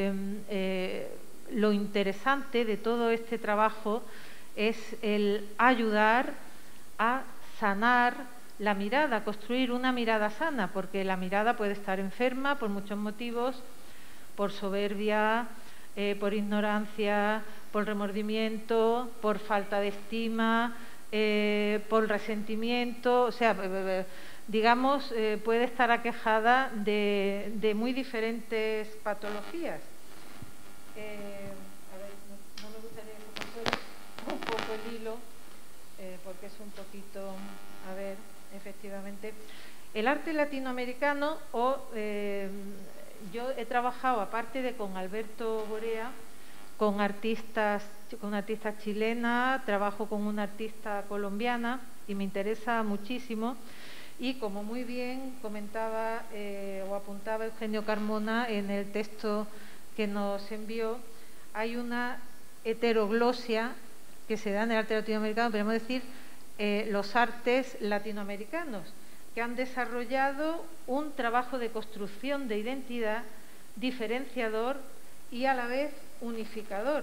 lo interesante de todo este trabajo es el ayudar a sanar la mirada, a construir una mirada sana, porque la mirada puede estar enferma por muchos motivos, por soberbia, por ignorancia, por remordimiento, por falta de estima, por resentimiento, o sea, digamos, puede estar aquejada de muy diferentes patologías. A ver, no me gustaría que se fuera un poco el hilo, porque es un poquito, a ver, efectivamente. El arte latinoamericano, yo he trabajado, aparte de con Alberto Borea, con una artista chilena, trabajo con una artista colombiana y me interesa muchísimo. Y como muy bien comentaba o apuntaba Eugenio Carmona en el texto que nos envió, hay una heteroglosia que se da en el arte latinoamericano, podemos decir, los artes latinoamericanos, que han desarrollado un trabajo de construcción de identidad diferenciador y a la vez unificador.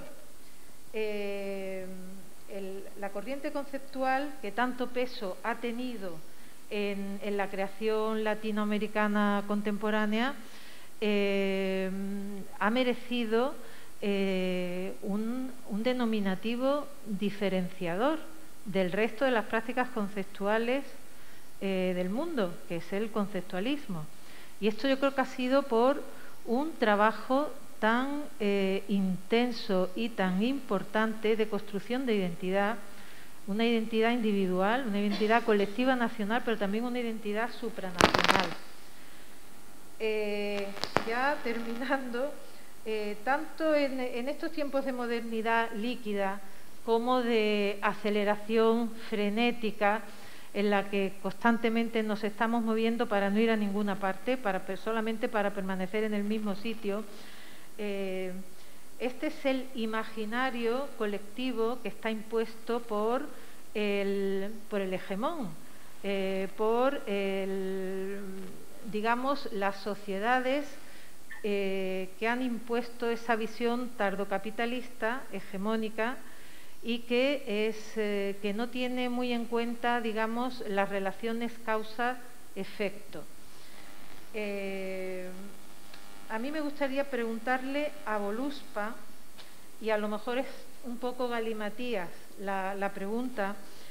La corriente conceptual que tanto peso ha tenido en la creación latinoamericana contemporánea ha merecido un denominativo diferenciador del resto de las prácticas conceptuales del mundo, que es el conceptualismo. Y esto yo creo que ha sido por un trabajo tan intenso y tan importante de construcción de identidad, una identidad individual, una identidad colectiva nacional, pero también una identidad supranacional. Ya terminando, tanto en estos tiempos de modernidad líquida como de aceleración frenética, en la que constantemente nos estamos moviendo para no ir a ninguna parte, solamente para permanecer en el mismo sitio, este es el imaginario colectivo que está impuesto por el hegemón, digamos, las sociedades que han impuesto esa visión tardocapitalista, hegemónica, y que no tiene muy en cuenta, digamos, las relaciones causa-efecto. A mí me gustaría preguntarle a Voluspa, y a lo mejor es un poco galimatías la pregunta,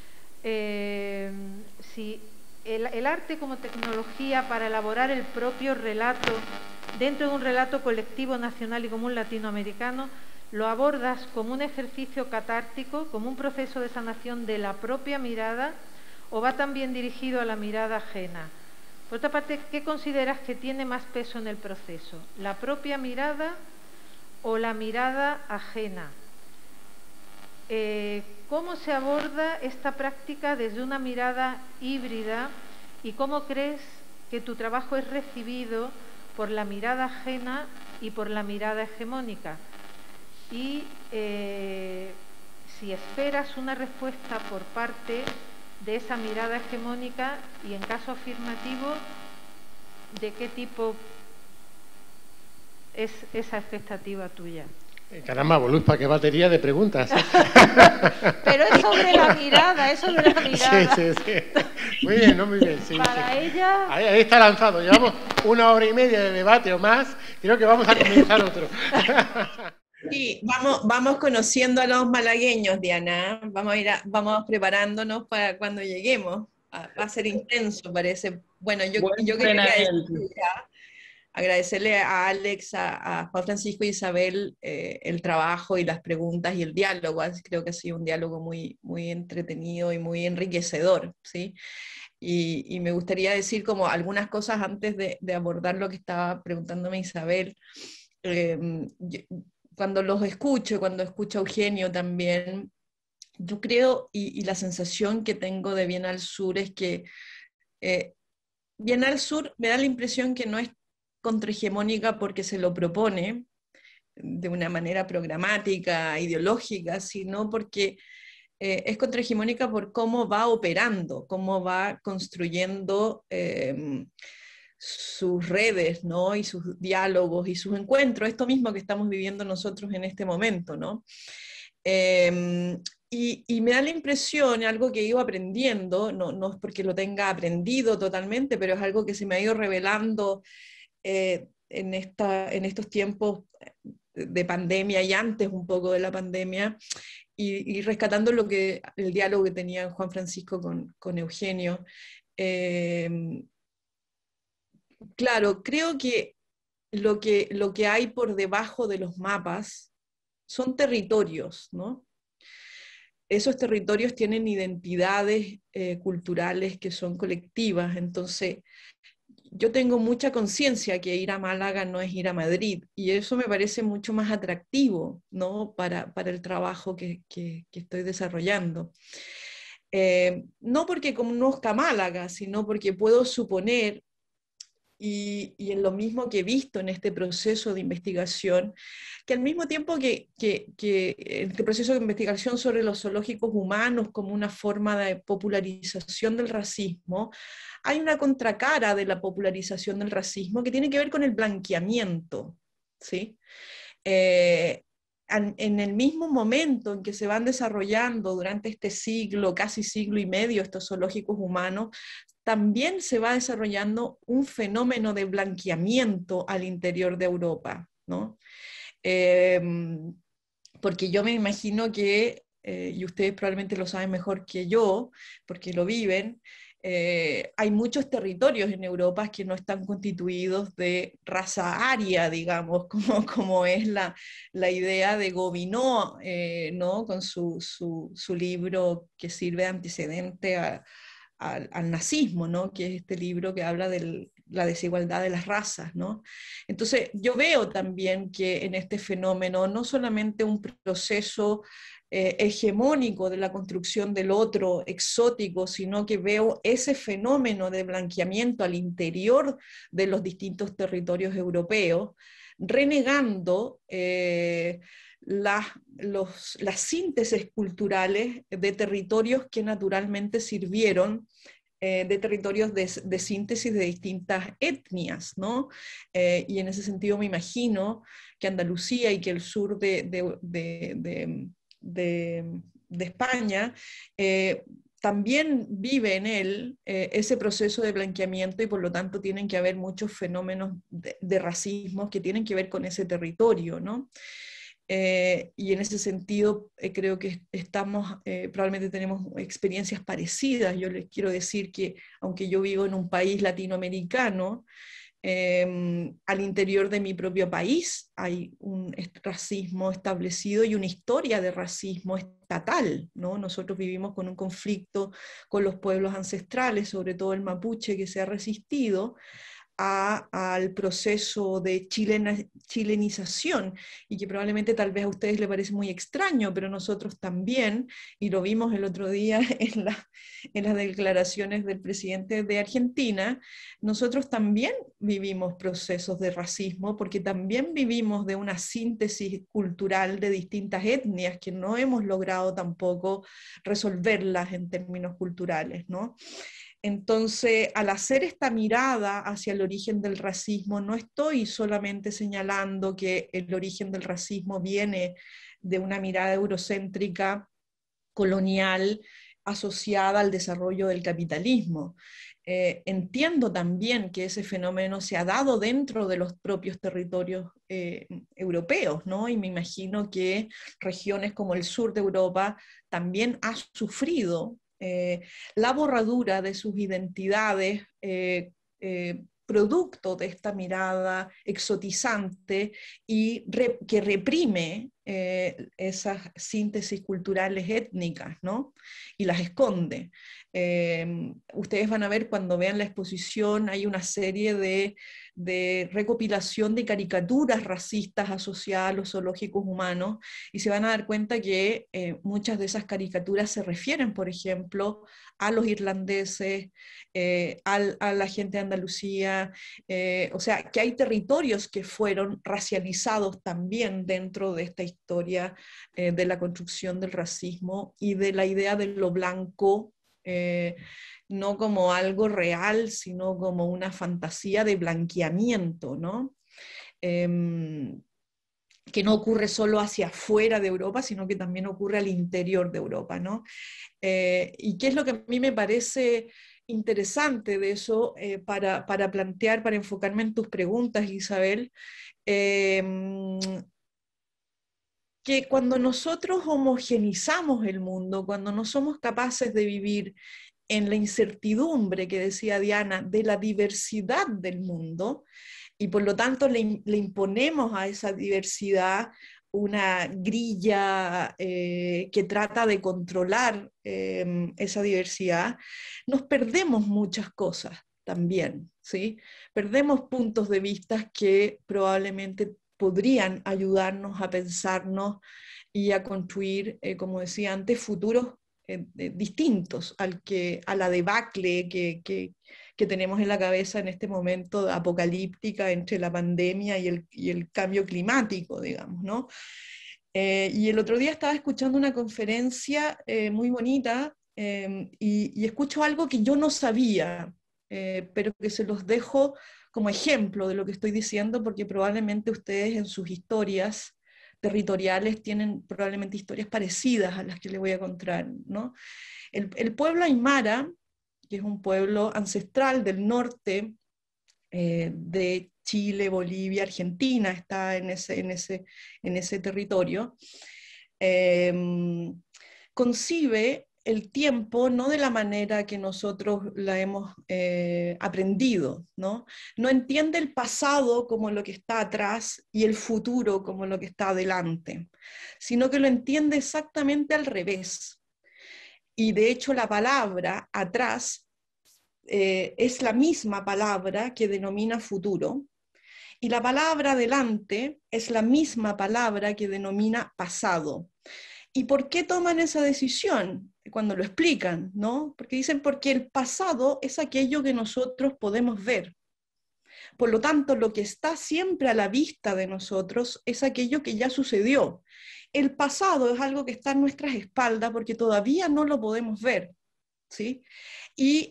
si el arte como tecnología para elaborar el propio relato dentro de un relato colectivo nacional y común latinoamericano, lo abordas como un ejercicio catártico, como un proceso de sanación de la propia mirada, o va también dirigido a la mirada ajena. Por otra parte, ¿qué consideras que tiene más peso en el proceso? ¿La propia mirada o la mirada ajena? ¿Cómo se aborda esta práctica desde una mirada híbrida y cómo crees que tu trabajo es recibido por la mirada ajena y por la mirada hegemónica? Y si esperas una respuesta por parte de esa mirada hegemónica y, en caso afirmativo, ¿de qué tipo es esa expectativa tuya? Caramba, Voluspa, qué batería de preguntas. Pero es sobre la mirada, es sobre la mirada. Sí. Muy bien, ¿no? Muy bien. Sí, Para ella... Ahí está lanzado. Llevamos 1 hora y media de debate o más. Creo que vamos a comenzar otro. Sí, vamos conociendo a los malagueños, Diana. Vamos preparándonos para cuando lleguemos. Va a ser intenso, parece. Bueno, yo quería agradecerle a Alex, a Juan Francisco y Isabel el trabajo y las preguntas y el diálogo. Creo que ha sido un diálogo muy, muy entretenido y muy enriquecedor, ¿sí? Y me gustaría decir como algunas cosas antes de abordar lo que estaba preguntándome Isabel. Cuando los escucho, cuando escucho a Eugenio también, yo creo, y la sensación que tengo de Bienal Sur es que Bienal Sur me da la impresión que no es contrahegemónica porque se lo propone de una manera programática, ideológica, sino porque es contrahegemónica por cómo va operando, cómo va construyendo sus redes, ¿no? Y sus diálogos y sus encuentros, esto mismo que estamos viviendo nosotros en este momento, ¿no? Y me da la impresión, algo que he ido aprendiendo, no es porque lo tenga aprendido totalmente, pero es algo que se me ha ido revelando en estos tiempos de pandemia y antes un poco de la pandemia, y rescatando el diálogo que tenía Juan Francisco con Eugenio. Claro, creo que lo que hay por debajo de los mapas son territorios, ¿no? Esos territorios tienen identidades culturales que son colectivas, entonces yo tengo mucha conciencia que ir a Málaga no es ir a Madrid, y eso me parece mucho más atractivo, ¿no? para el trabajo que estoy desarrollando. No porque conozca Málaga, sino porque puedo suponer, y en lo mismo que he visto en este proceso de investigación, que al mismo tiempo que este proceso de investigación sobre los zoológicos humanos como una forma de popularización del racismo, hay una contracara de la popularización del racismo que tiene que ver con el blanqueamiento, ¿sí? En el mismo momento en que se van desarrollando durante este siglo, casi siglo y medio, estos zoológicos humanos, también se va desarrollando un fenómeno de blanqueamiento al interior de Europa, ¿no? Porque yo me imagino que, y ustedes probablemente lo saben mejor que yo, porque lo viven, hay muchos territorios en Europa que no están constituidos de raza aria, digamos, como es la idea de Gobineau, ¿no? Con su libro que sirve de antecedente al nazismo, ¿no? Que es este libro que habla de la desigualdad de las razas, ¿no? Entonces yo veo también que en este fenómeno no solamente un proceso hegemónico de la construcción del otro exótico, sino que veo ese fenómeno de blanqueamiento al interior de los distintos territorios europeos, renegando las síntesis culturales de territorios que naturalmente sirvieron de territorios de síntesis de distintas etnias, ¿no? Y en ese sentido me imagino que Andalucía y que el sur de España también vive en él ese proceso de blanqueamiento, y por lo tanto tienen que haber muchos fenómenos de racismo que tienen que ver con ese territorio, ¿no? Y en ese sentido creo que probablemente tenemos experiencias parecidas. Yo les quiero decir que aunque yo vivo en un país latinoamericano, al interior de mi propio país hay un racismo establecido y una historia de racismo estatal, ¿no? Nosotros vivimos con un conflicto con los pueblos ancestrales, sobre todo el mapuche, que se ha resistido al proceso de chilenización, y que probablemente tal vez a ustedes les parece muy extraño, pero nosotros también, y lo vimos el otro día en las declaraciones del presidente de Argentina, nosotros también vivimos procesos de racismo, porque también vivimos de una síntesis cultural de distintas etnias que no hemos logrado tampoco resolverlas en términos culturales, ¿no? Entonces, al hacer esta mirada hacia el origen del racismo, no estoy solamente señalando que el origen del racismo viene de una mirada eurocéntrica, colonial, asociada al desarrollo del capitalismo. Entiendo también que ese fenómeno se ha dado dentro de los propios territorios europeos, ¿no? Y me imagino que regiones como el sur de Europa también han sufrido la borradura de sus identidades producto de esta mirada exotizante y que reprime esas síntesis culturales étnicas, ¿no? Y las esconde. Ustedes van a ver cuando vean la exposición, hay una serie de recopilación de caricaturas racistas asociadas a los zoológicos humanos, y se van a dar cuenta que muchas de esas caricaturas se refieren, por ejemplo, a los irlandeses, a la gente de Andalucía, o sea, que hay territorios que fueron racializados también dentro de esta historia de la construcción del racismo y de la idea de lo blanco, no como algo real, sino como una fantasía de blanqueamiento, ¿no? Que no ocurre solo hacia afuera de Europa, sino que también ocurre al interior de Europa, ¿no? Y qué es lo que a mí me parece interesante de eso, para plantear, para enfocarme en tus preguntas, Isabel, que cuando nosotros homogenizamos el mundo, cuando no somos capaces de vivir en la incertidumbre que decía Diana, de la diversidad del mundo, y por lo tanto le imponemos a esa diversidad una grilla que trata de controlar esa diversidad, nos perdemos muchas cosas también, ¿sí? Perdemos puntos de vista que probablemente podrían ayudarnos a pensarnos y a construir, como decía antes, futuros distintos a la debacle que tenemos en la cabeza en este momento apocalíptica entre la pandemia y el cambio climático, digamos, ¿no? Y el otro día estaba escuchando una conferencia muy bonita y escucho algo que yo no sabía, pero que se los dejo como ejemplo de lo que estoy diciendo, porque probablemente ustedes en sus historias territoriales tienen probablemente historias parecidas a las que les voy a contar, ¿no? El pueblo aymara, que es un pueblo ancestral del norte de Chile, Bolivia, Argentina, está en ese territorio, concibe el tiempo no de la manera que nosotros la hemos aprendido, ¿no? No entiende el pasado como lo que está atrás y el futuro como lo que está adelante, sino que lo entiende exactamente al revés. Y de hecho la palabra atrás es la misma palabra que denomina futuro, y la palabra adelante es la misma palabra que denomina pasado. ¿Y por qué toman esa decisión? Cuando lo explican, ¿no? Porque dicen, porque el pasado es aquello que nosotros podemos ver. Por lo tanto, lo que está siempre a la vista de nosotros es aquello que ya sucedió. El pasado es algo que está en nuestras espaldas porque todavía no lo podemos ver, ¿sí? Y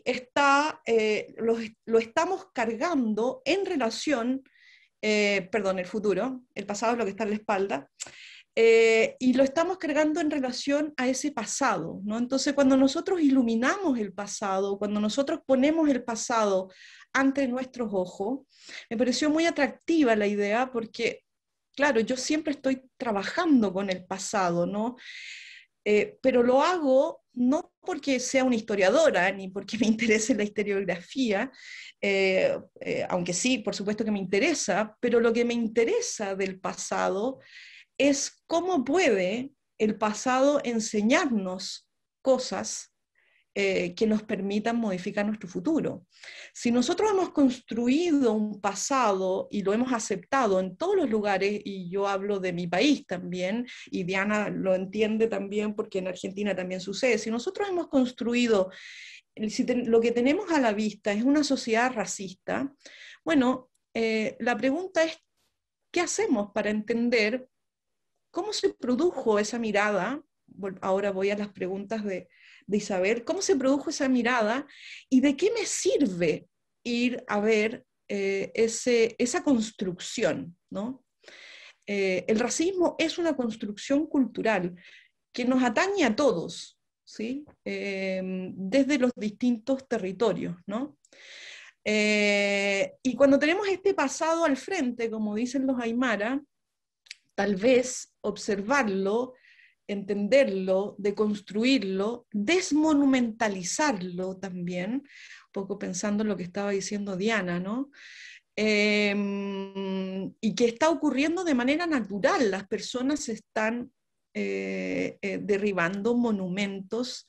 lo estamos cargando en relación, el futuro, el pasado es lo que está en la espalda, y lo estamos cargando en relación a ese pasado, ¿no? Entonces, cuando nosotros iluminamos el pasado, cuando nosotros ponemos el pasado ante nuestros ojos, me pareció muy atractiva la idea porque, claro, yo siempre estoy trabajando con el pasado, ¿no? Pero lo hago no porque sea una historiadora, ni porque me interese la historiografía, aunque sí, por supuesto que me interesa, pero lo que me interesa del pasado es cómo puede el pasado enseñarnos cosas que nos permitan modificar nuestro futuro. Si nosotros hemos construido un pasado y lo hemos aceptado en todos los lugares, y yo hablo de mi país también, y Diana lo entiende también porque en Argentina también sucede, si nosotros hemos construido, lo que tenemos a la vista es una sociedad racista, bueno, la pregunta es, ¿qué hacemos para entender cómo se produjo esa mirada? Ahora voy a las preguntas de Isabel. ¿Cómo se produjo esa mirada y de qué me sirve ir a ver esa construcción, ¿no? El racismo es una construcción cultural que nos atañe a todos, ¿sí? Desde los distintos territorios, ¿no? Y cuando tenemos este pasado al frente, como dicen los Aymara, tal vez observarlo, entenderlo, deconstruirlo, desmonumentalizarlo también, un poco pensando en lo que estaba diciendo Diana, ¿no? Y que está ocurriendo de manera natural. Las personas están derribando monumentos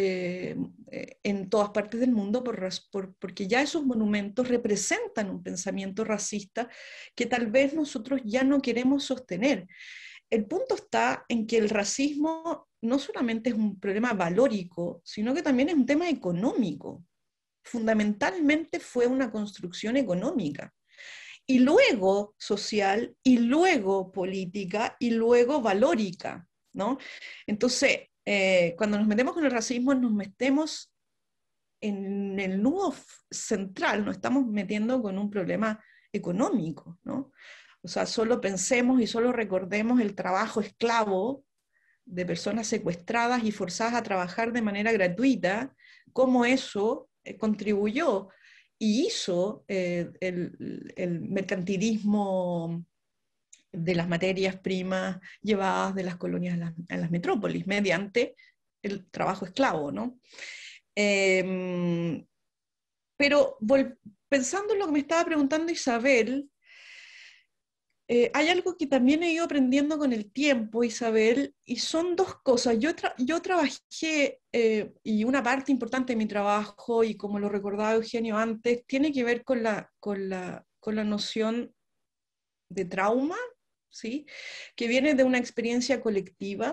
en todas partes del mundo porque ya esos monumentos representan un pensamiento racista que tal vez nosotros ya no queremos sostener. El punto está en que el racismo no solamente es un problema valórico, sino que también es un tema económico. Fundamentalmente fue una construcción económica, y luego social, y luego política, y luego valórica, ¿no? Entonces, cuando nos metemos con el racismo, nos metemos en el nudo central, nos estamos metiendo con un problema económico, ¿no? O sea, solo pensemos y solo recordemos el trabajo esclavo de personas secuestradas y forzadas a trabajar de manera gratuita, cómo eso contribuyó y hizo el mercantilismo de las materias primas llevadas de las colonias a las metrópolis, mediante el trabajo esclavo, ¿no? Pero pensando en lo que me estaba preguntando Isabel, hay algo que también he ido aprendiendo con el tiempo, Isabel, y son dos cosas. Yo trabajé, y una parte importante de mi trabajo, y como lo recordaba Eugenio antes, tiene que ver con la noción de trauma, ¿sí? Que viene de una experiencia colectiva,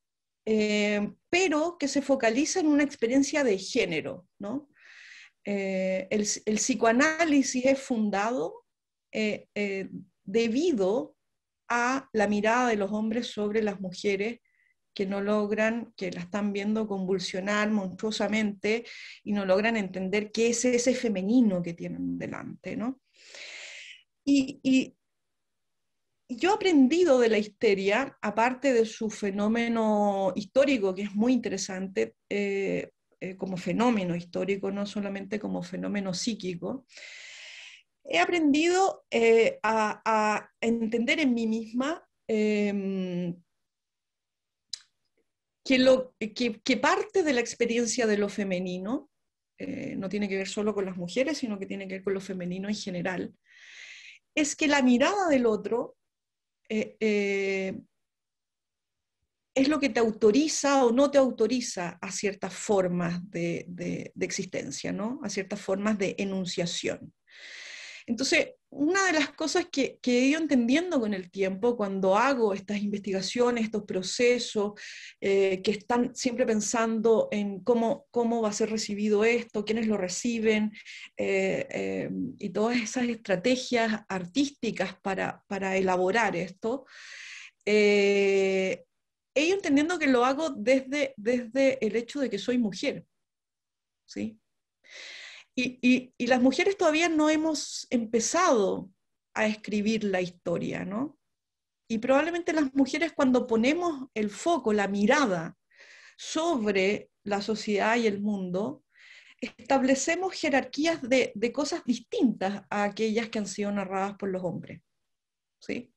pero que se focaliza en una experiencia de género, ¿no? El psicoanálisis es fundado debido a la mirada de los hombres sobre las mujeres que no logran, que la están viendo convulsionar monstruosamente y no logran entender qué es ese femenino que tienen delante, ¿no? Y yo he aprendido de la histeria, aparte de su fenómeno histórico, que es muy interesante, como fenómeno histórico, no solamente como fenómeno psíquico, he aprendido a entender en mí misma que que parte de la experiencia de lo femenino, no tiene que ver solo con las mujeres, sino que tiene que ver con lo femenino en general, es que la mirada del otro es lo que te autoriza o no te autoriza a ciertas formas de existencia, ¿no? A ciertas formas de enunciación. Entonces, una de las cosas que he ido entendiendo con el tiempo, cuando hago estas investigaciones, estos procesos, que están siempre pensando en cómo va a ser recibido esto, quiénes lo reciben, y todas esas estrategias artísticas para elaborar esto, he ido entendiendo que lo hago desde el hecho de que soy mujer, ¿sí? Y las mujeres todavía no hemos empezado a escribir la historia, ¿no? Y probablemente las mujeres, cuando ponemos el foco, la mirada sobre la sociedad y el mundo, establecemos jerarquías de cosas distintas a aquellas que han sido narradas por los hombres, ¿sí?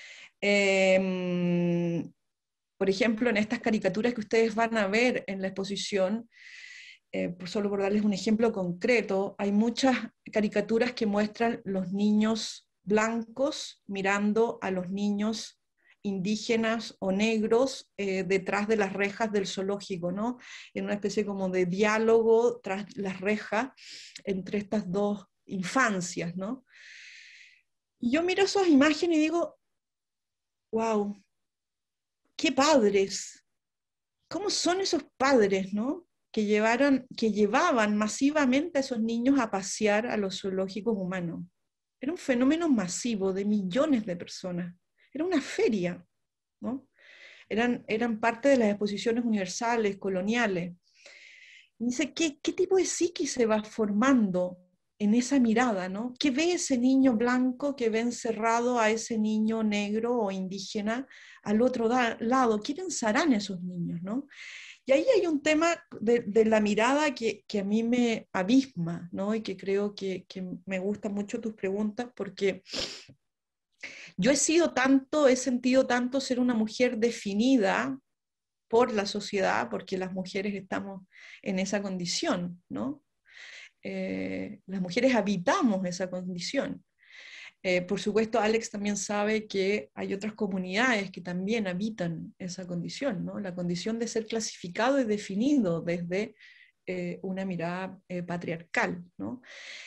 Por ejemplo, en estas caricaturas que ustedes van a ver en la exposición, solo por darles un ejemplo concreto, hay muchas caricaturas que muestran los niños blancos mirando a los niños indígenas o negros detrás de las rejas del zoológico, ¿no? En una especie como de diálogo tras las rejas entre estas dos infancias, ¿no? Y yo miro esas imágenes y digo, wow, qué padres, ¿cómo son esos padres, ¿no? Que llevaban masivamente a esos niños a pasear a los zoológicos humanos. Era un fenómeno masivo de millones de personas. Era una feria, ¿no? Eran parte de las exposiciones universales, coloniales. Y dice, ¿qué tipo de psique se va formando en esa mirada, ¿no? ¿Qué ve ese niño blanco que ve encerrado a ese niño negro o indígena al otro lado? ¿Qué pensarán esos niños, ¿no? Y ahí hay un tema de la mirada que a mí me abisma, ¿no? Y que creo que me gustan mucho tus preguntas, porque yo he sentido tanto ser una mujer definida por la sociedad, porque las mujeres estamos en esa condición, ¿no? Las mujeres habitamos esa condición. Por supuesto, Alex también sabe que hay otras comunidades que también habitan esa condición, ¿no? La condición de ser clasificado y definido desde una mirada patriarcal, ¿no?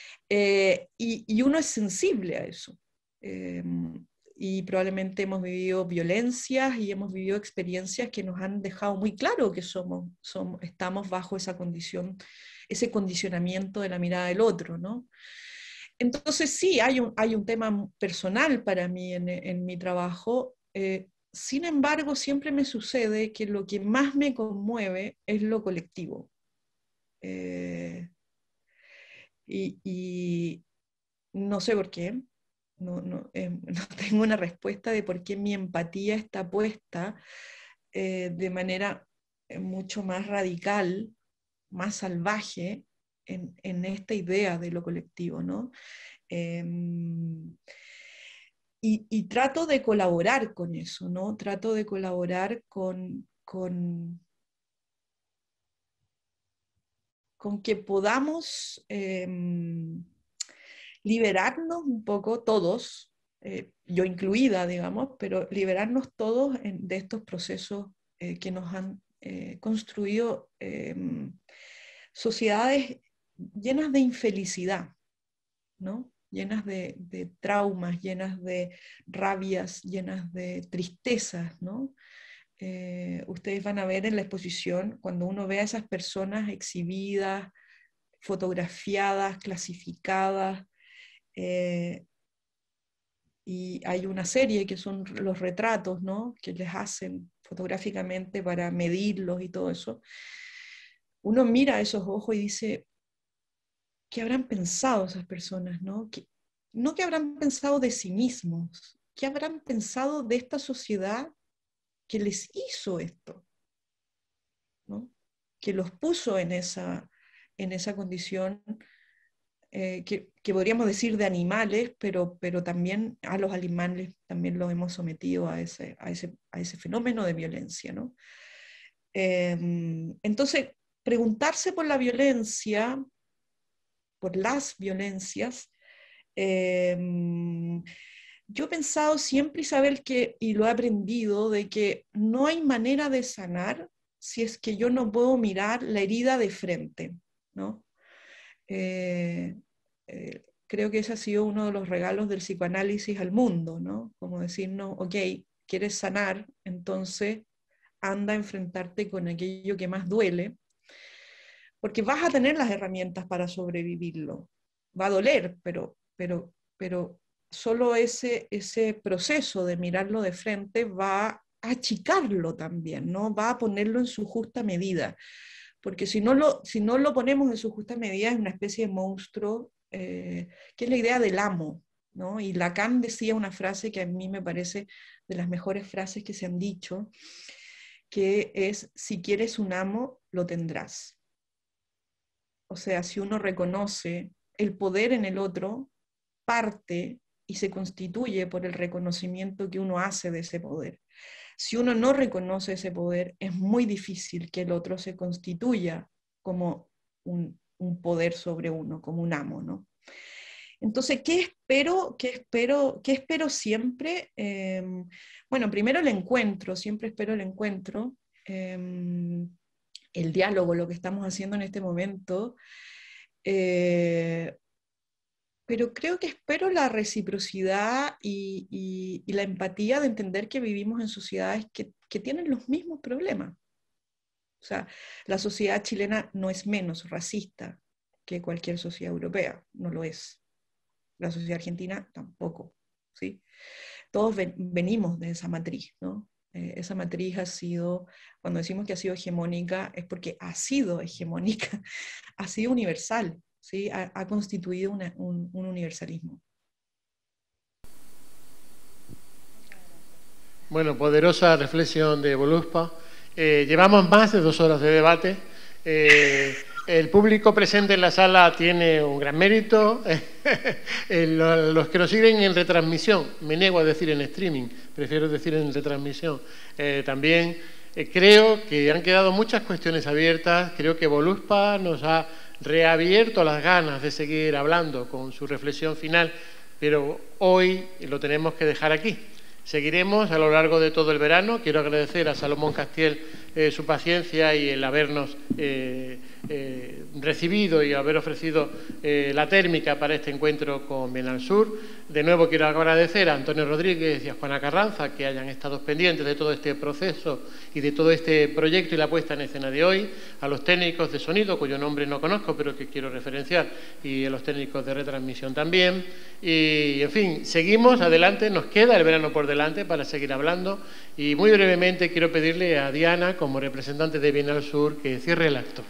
Y uno es sensible a eso. Y probablemente hemos vivido violencias y hemos vivido experiencias que nos han dejado muy claro que estamos bajo esa condición, ese condicionamiento de la mirada del otro, ¿no? Entonces sí, hay un tema personal para mí en mi trabajo. Sin embargo, siempre me sucede que lo que más me conmueve es lo colectivo. Y no sé por qué, no tengo una respuesta de por qué mi empatía está puesta de manera mucho más radical, más salvaje, en esta idea de lo colectivo, ¿no? Y trato de colaborar con eso, ¿no? Trato de colaborar con que podamos liberarnos un poco todos, yo incluida, digamos, pero liberarnos todos de estos procesos que nos han construido sociedades llenas de infelicidad, ¿no? Llenas de traumas, llenas de rabias, llenas de tristezas, ¿no? Ustedes van a ver en la exposición, cuando uno ve a esas personas exhibidas, fotografiadas, clasificadas, y hay una serie que son los retratos, ¿no? Que les hacen fotográficamente para medirlos y todo eso. Uno mira a esos ojos y dice, ¿qué habrán pensado esas personas, no? No que habrán pensado de sí mismos, ¿qué habrán pensado de esta sociedad que les hizo esto, ¿no? Que los puso en esa condición que podríamos decir de animales, pero también a los animales también los hemos sometido a ese fenómeno de violencia, ¿no? Entonces, preguntarse por la violencia, por las violencias, yo he pensado siempre, Isabel, y lo he aprendido, de que no hay manera de sanar si es que yo no puedo mirar la herida de frente, ¿no? Creo que ese ha sido uno de los regalos del psicoanálisis al mundo, ¿no? Como decir, no, ok, quieres sanar, entonces anda a enfrentarte con aquello que más duele, porque vas a tener las herramientas para sobrevivirlo. Va a doler, pero solo ese proceso de mirarlo de frente va a achicarlo también, ¿no? Va a ponerlo en su justa medida. Porque si no lo ponemos en su justa medida, es una especie de monstruo, que es la idea del amo, ¿no? Y Lacan decía una frase que a mí me parece de las mejores frases que se han dicho, que es: si quieres un amo, lo tendrás. O sea, si uno reconoce el poder en el otro, parte y se constituye por el reconocimiento que uno hace de ese poder. Si uno no reconoce ese poder, es muy difícil que el otro se constituya como un poder sobre uno, como un amo, ¿no? Entonces, ¿qué espero siempre? Bueno, primero el encuentro, siempre espero el encuentro, el diálogo, lo que estamos haciendo en este momento, pero creo que espero la reciprocidad y la empatía de entender que vivimos en sociedades que tienen los mismos problemas. O sea, la sociedad chilena no es menos racista que cualquier sociedad europea, no lo es. La sociedad argentina tampoco, ¿sí? Todos venimos de esa matriz, ¿no? Esa matriz ha sido, cuando decimos que ha sido hegemónica, es porque ha sido hegemónica, ha sido universal, ¿sí? Ha constituido un universalismo. Bueno, poderosa reflexión de Voluspa. Llevamos más de 2 horas de debate. El público presente en la sala tiene un gran mérito. Los que nos siguen en retransmisión, me niego a decir en streaming, prefiero decir en retransmisión, también creo que han quedado muchas cuestiones abiertas. Creo que Voluspa nos ha reabierto las ganas de seguir hablando con su reflexión final, pero hoy lo tenemos que dejar aquí. Seguiremos a lo largo de todo el verano. Quiero agradecer a Salomón Castiel su paciencia y el habernos recibido y haber ofrecido la térmica para este encuentro con Bienal Sur. De nuevo quiero agradecer a Antonio Rodríguez y a Juana Carranza que hayan estado pendientes de todo este proceso y de todo este proyecto y la puesta en escena de hoy, a los técnicos de sonido, cuyo nombre no conozco pero que quiero referenciar, y a los técnicos de retransmisión también. Y, en fin, seguimos adelante, nos queda el verano por delante para seguir hablando, y muy brevemente quiero pedirle a Diana, como representante de Bienal Sur, que cierre el acto.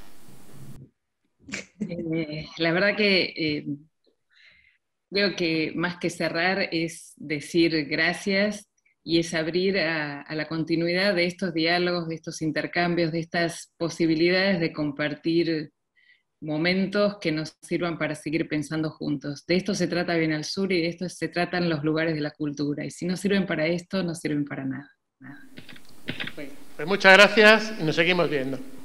La verdad que creo que más que cerrar es decir gracias, y es abrir a la continuidad de estos diálogos, de estos intercambios, de estas posibilidades de compartir momentos que nos sirvan para seguir pensando juntos. De esto se trata Bienal Sur y de esto se tratan los lugares de la cultura. Y si no sirven para esto, no sirven para nada. Pues muchas gracias y nos seguimos viendo.